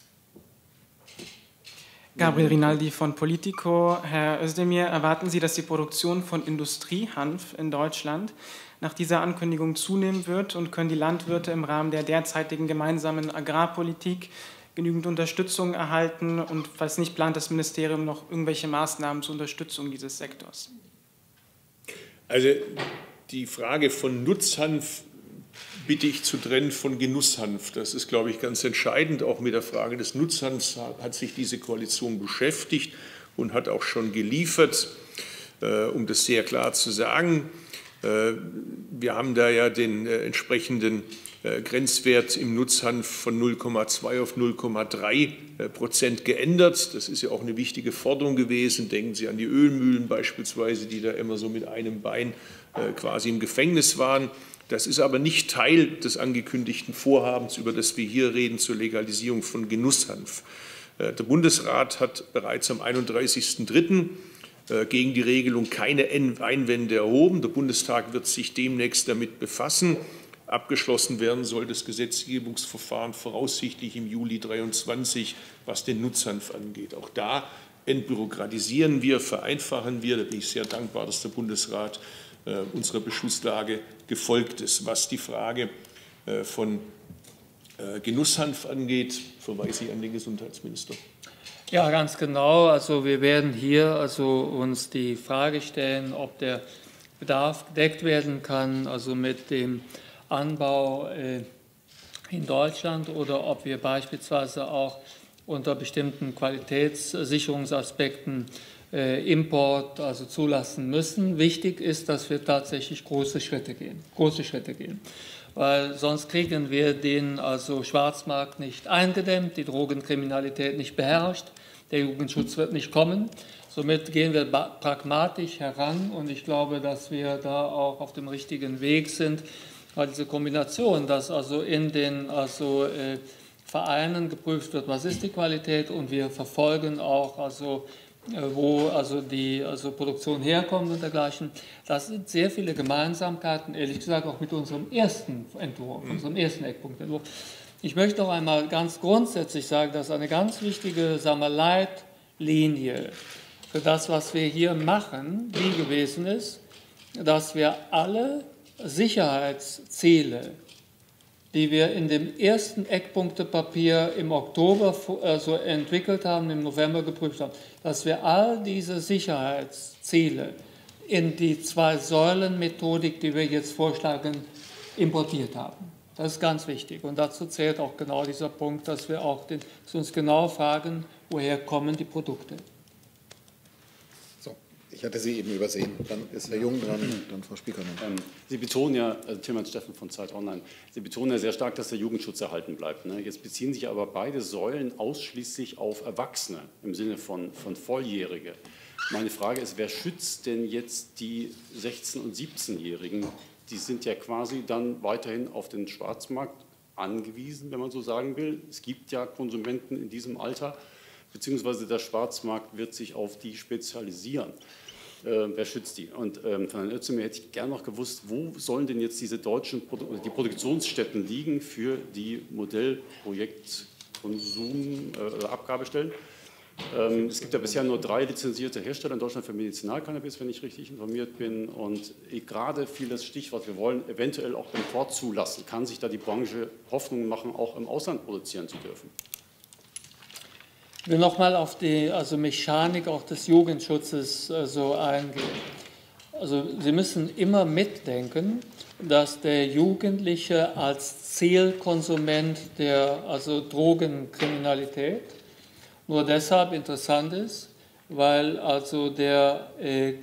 Gabriel Rinaldi von Politico. Herr Özdemir, erwarten Sie, dass die Produktion von Industriehanf in Deutschland nach dieser Ankündigung zunehmen wird und können die Landwirte im Rahmen der derzeitigen gemeinsamen Agrarpolitik genügend Unterstützung erhalten und falls nicht, plant das Ministerium noch irgendwelche Maßnahmen zur Unterstützung dieses Sektors? Also die Frage von Nutzhanf bitte ich zu trennen von Genusshanf. Das ist, glaube ich, ganz entscheidend. Auch mit der Frage des Nutzhanfs hat sich diese Koalition beschäftigt und hat auch schon geliefert, äh, um das sehr klar zu sagen. Äh, wir haben da ja den äh, entsprechenden äh, Grenzwert im Nutzhanf von null Komma zwei auf null Komma drei Prozent geändert. Das ist ja auch eine wichtige Forderung gewesen. Denken Sie an die Ölmühlen beispielsweise, die da immer so mit einem Bein äh, quasi im Gefängnis waren. Das ist aber nicht Teil des angekündigten Vorhabens, über das wir hier reden, zur Legalisierung von Genusshanf. Der Bundesrat hat bereits am einunddreißigsten dritten gegen die Regelung keine Einwände erhoben. Der Bundestag wird sich demnächst damit befassen. Abgeschlossen werden soll das Gesetzgebungsverfahren voraussichtlich im Juli dreiundzwanzig, was den Nutzhanf angeht. Auch da entbürokratisieren wir, vereinfachen wir. Da bin ich sehr dankbar, dass der Bundesrat unserer Beschlusslage gefolgt ist. Was die Frage von Genusshanf angeht, verweise ich an den Gesundheitsminister. Ja, ganz genau. Also wir werden hier also uns die Frage stellen, ob der Bedarf gedeckt werden kann, also mit dem Anbau in Deutschland oder ob wir beispielsweise auch unter bestimmten Qualitätssicherungsaspekten Import also zulassen müssen. Wichtig ist, dass wir tatsächlich große Schritte gehen, große Schritte gehen. Weil sonst kriegen wir den also Schwarzmarkt nicht eingedämmt, die Drogenkriminalität nicht beherrscht, der Jugendschutz wird nicht kommen. Somit gehen wir pragmatisch heran und ich glaube, dass wir da auch auf dem richtigen Weg sind, weil diese Kombination, dass also in den also, äh, Vereinen geprüft wird, was ist die Qualität und wir verfolgen auch also wo also die also Produktion herkommt und dergleichen. Das sind sehr viele Gemeinsamkeiten, ehrlich gesagt auch mit unserem ersten Entwurf, mhm. unserem ersten Eckpunktentwurf. Ich möchte noch einmal ganz grundsätzlich sagen, dass eine ganz wichtige sagen wir, Leitlinie für das, was wir hier machen, die gewesen ist, dass wir alle Sicherheitsziele, die wir in dem ersten Eckpunktepapier im Oktober also entwickelt haben, im November geprüft haben, dass wir all diese Sicherheitsziele in die Zwei-Säulen-Methodik, die wir jetzt vorschlagen, importiert haben. Das ist ganz wichtig. Und dazu zählt auch genau dieser Punkt, dass wir auch den, dass wir uns genau fragen, woher kommen die Produkte. Ich hatte Sie eben übersehen. Dann ist Herr Jung dran, dann Frau Spiekermann. Ähm, Sie betonen ja, also Tilman Steffen von Zeit Online, Sie betonen ja sehr stark, dass der Jugendschutz erhalten bleibt. Ne? Jetzt beziehen sich aber beide Säulen ausschließlich auf Erwachsene im Sinne von, von Volljährige. Meine Frage ist, wer schützt denn jetzt die sechzehn- und siebzehnjährigen? Die sind ja quasi dann weiterhin auf den Schwarzmarkt angewiesen, wenn man so sagen will. Es gibt ja Konsumenten in diesem Alter, beziehungsweise der Schwarzmarkt wird sich auf die spezialisieren. Äh, wer schützt die? Und ähm, von Herrn Özdemir hätte ich gerne noch gewusst, wo sollen denn jetzt diese deutschen Produ die Produktionsstätten liegen für die Modellprojektkonsumabgabestellen? Äh, ähm, es gibt ja bisher nur drei lizenzierte Hersteller in Deutschland für Medizinalcannabis, wenn ich richtig informiert bin. Und gerade fiel das Stichwort, wir wollen eventuell auch Import zulassen. Kann sich da die Branche Hoffnung machen, auch im Ausland produzieren zu dürfen? Ich will nochmal auf die also Mechanik auch des Jugendschutzes äh, so eingehen. Also Sie müssen immer mitdenken, dass der Jugendliche als Zielkonsument der also Drogenkriminalität nur deshalb interessant ist, weil also der äh,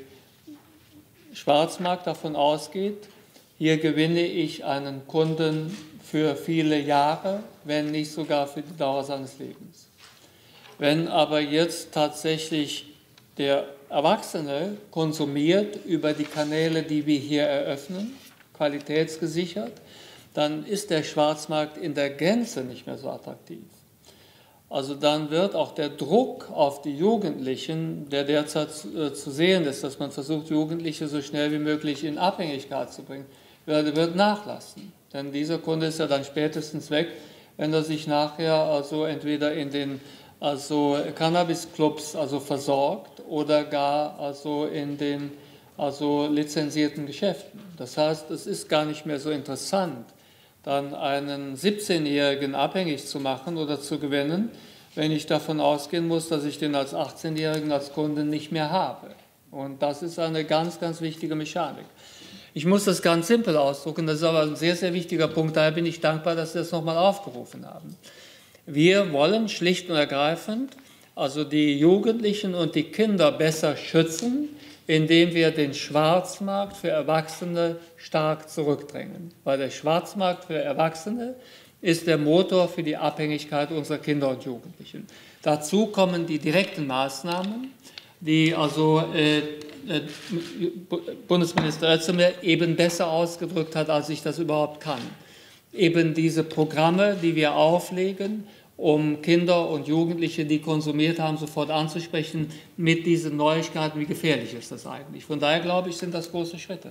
Schwarzmarkt davon ausgeht, hier gewinne ich einen Kunden für viele Jahre, wenn nicht sogar für die Dauer seines Lebens. Wenn aber jetzt tatsächlich der Erwachsene konsumiert über die Kanäle, die wir hier eröffnen, qualitätsgesichert, dann ist der Schwarzmarkt in der Gänze nicht mehr so attraktiv. Also dann wird auch der Druck auf die Jugendlichen, der derzeit zu sehen ist, dass man versucht, Jugendliche so schnell wie möglich in Abhängigkeit zu bringen, wird nachlassen. Denn dieser Kunde ist ja dann spätestens weg, wenn er sich nachher also entweder in den also Cannabis-Clubs also versorgt oder gar also in den also lizenzierten Geschäften. Das heißt, es ist gar nicht mehr so interessant, dann einen siebzehnjährigen abhängig zu machen oder zu gewinnen, wenn ich davon ausgehen muss, dass ich den als achtzehnjährigen als Kunden nicht mehr habe. Und das ist eine ganz, ganz wichtige Mechanik. Ich muss das ganz simpel ausdrücken, das ist aber ein sehr, sehr wichtiger Punkt, daher bin ich dankbar, dass Sie das nochmal aufgerufen haben. Wir wollen schlicht und ergreifend also die Jugendlichen und die Kinder besser schützen, indem wir den Schwarzmarkt für Erwachsene stark zurückdrängen. Weil der Schwarzmarkt für Erwachsene ist der Motor für die Abhängigkeit unserer Kinder und Jugendlichen. Dazu kommen die direkten Maßnahmen, die also äh, äh, Bundesminister Özdemir eben besser ausgedrückt hat, als ich das überhaupt kann. Eben diese Programme, die wir auflegen, um Kinder und Jugendliche, die konsumiert haben, sofort anzusprechen mit diesen Neuigkeiten, wie gefährlich ist das eigentlich. Von daher glaube ich, sind das große Schritte.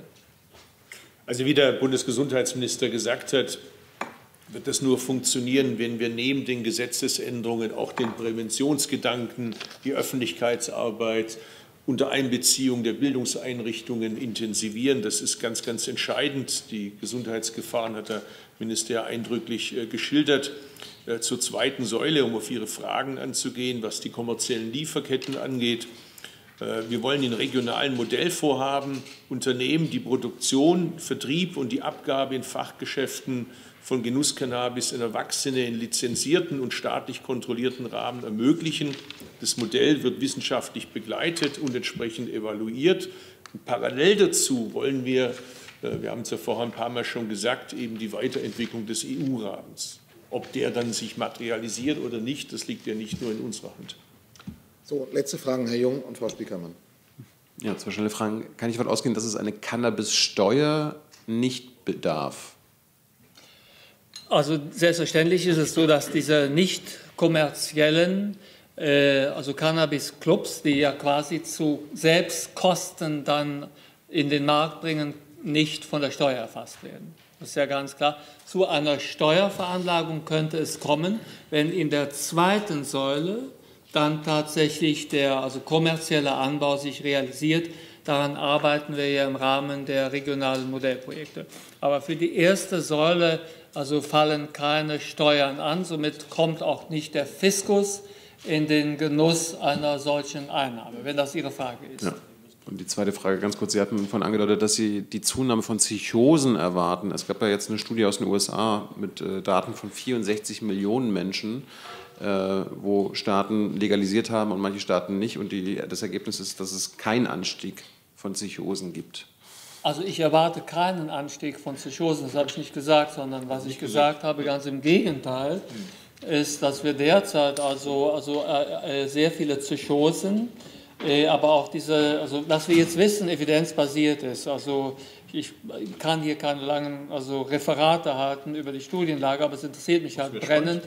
Also wie der Bundesgesundheitsminister gesagt hat, wird das nur funktionieren, wenn wir neben den Gesetzesänderungen auch den Präventionsgedanken, die Öffentlichkeitsarbeit unter Einbeziehung der Bildungseinrichtungen intensivieren. Das ist ganz, ganz entscheidend. Die Gesundheitsgefahren hat der Minister ja eindrücklich geschildert. Zur zweiten Säule, um auf Ihre Fragen anzugehen, was die kommerziellen Lieferketten angeht. Wir wollen in regionalen Modellvorhaben Unternehmen die Produktion, Vertrieb und die Abgabe in Fachgeschäften von Genusscannabis in Erwachsene in lizenzierten und staatlich kontrollierten Rahmen ermöglichen. Das Modell wird wissenschaftlich begleitet und entsprechend evaluiert. Und parallel dazu wollen wir, wir haben es ja vorher ein paar Mal schon gesagt, eben die Weiterentwicklung des E U-Rahmens. Ob der dann sich materialisiert oder nicht, das liegt ja nicht nur in unserer Hand. So, letzte Fragen, Herr Jung und Frau Spiekermann. Ja, zwei schnelle Fragen. Kann ich davon ausgehen, dass es eine Cannabissteuer nicht bedarf? Also selbstverständlich ist es so, dass diese nicht kommerziellen, äh, also Cannabis-Clubs, die ja quasi zu Selbstkosten dann in den Markt bringen, nicht von der Steuer erfasst werden. Das ist ja ganz klar. Zu einer Steuerveranlagung könnte es kommen, wenn in der zweiten Säule dann tatsächlich der also kommerzielle Anbau sich realisiert. Daran arbeiten wir ja im Rahmen der regionalen Modellprojekte. Aber für die erste Säule also fallen keine Steuern an. Somit kommt auch nicht der Fiskus in den Genuss einer solchen Einnahme, wenn das Ihre Frage ist. Ja. Und die zweite Frage ganz kurz. Sie hatten vorhin angedeutet, dass Sie die Zunahme von Psychosen erwarten. Es gab ja jetzt eine Studie aus den U S A mit äh, Daten von vierundsechzig Millionen Menschen, äh, wo Staaten legalisiert haben und manche Staaten nicht. Und die, das Ergebnis ist, dass es keinen Anstieg von Psychosen gibt. Also ich erwarte keinen Anstieg von Psychosen, das habe ich nicht gesagt, sondern was ich gesagt habe, ganz im Gegenteil, ist, dass wir derzeit also, also äh, sehr viele Psychosen, äh, aber auch diese, also was wir jetzt wissen, evidenzbasiert ist. Also ich kann hier keine langen also Referate halten über die Studienlage, aber es interessiert mich halt brennend.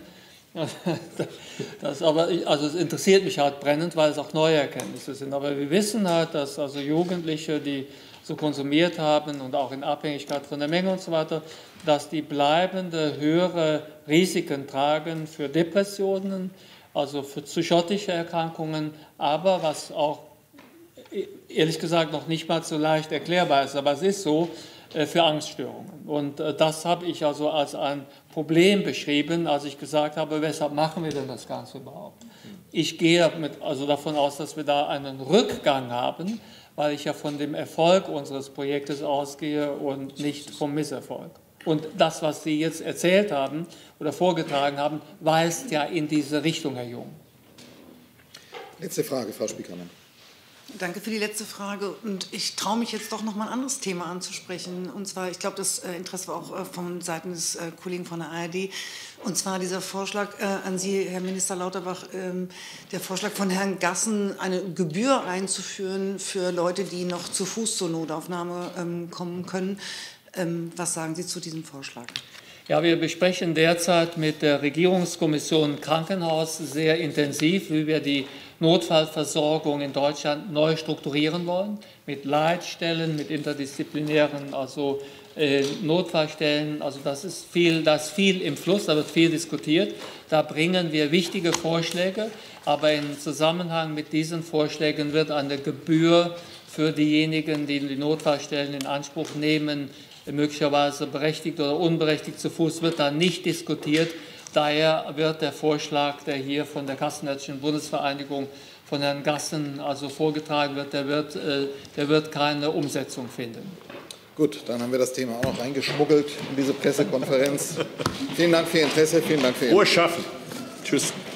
Das aber, also es interessiert mich halt brennend, weil es auch neue Erkenntnisse sind. Aber wir wissen halt, dass also Jugendliche, die so konsumiert haben und auch in Abhängigkeit von der Menge und so weiter, dass die bleibende höhere Risiken tragen für Depressionen, also für psychotische Erkrankungen, aber was auch ehrlich gesagt noch nicht mal so leicht erklärbar ist, aber es ist so, für Angststörungen. Und das habe ich also als ein Problem beschrieben, als ich gesagt habe, weshalb machen wir denn das Ganze überhaupt? Ich gehe mit, also davon aus, dass wir da einen Rückgang haben, weil ich ja von dem Erfolg unseres Projektes ausgehe und nicht vom Misserfolg. Und das, was Sie jetzt erzählt haben oder vorgetragen haben, weist ja in diese Richtung, Herr Jung. Letzte Frage, Frau Spiekermann. Danke für die letzte Frage. Und ich traue mich jetzt doch noch mal ein anderes Thema anzusprechen. Und zwar, ich glaube, das Interesse war auch von Seiten des Kollegen von der A R D. Und zwar dieser Vorschlag an Sie, Herr Minister Lauterbach, der Vorschlag von Herrn Gassen, eine Gebühr einzuführen für Leute, die noch zu Fuß zur Notaufnahme kommen können. Was sagen Sie zu diesem Vorschlag? Ja, wir besprechen derzeit mit der Regierungskommission Krankenhaus sehr intensiv, wie wir die Notfallversorgung in Deutschland neu strukturieren wollen, mit Leitstellen, mit interdisziplinären also, äh, Notfallstellen. Also das ist viel, das ist viel im Fluss, da wird viel diskutiert. Da bringen wir wichtige Vorschläge, aber im Zusammenhang mit diesen Vorschlägen wird eine Gebühr für diejenigen, die die Notfallstellen in Anspruch nehmen, möglicherweise berechtigt oder unberechtigt zu Fuß, wird da nicht diskutiert. Daher wird der Vorschlag, der hier von der Kassenärztlichen Bundesvereinigung von Herrn Gassen also vorgetragen wird, der wird, der wird keine Umsetzung finden. Gut, dann haben wir das Thema auch noch reingeschmuggelt in diese Pressekonferenz. Vielen Dank für Ihr Interesse, vielen Dank für Ihr Frohes Schaffen. Tschüss.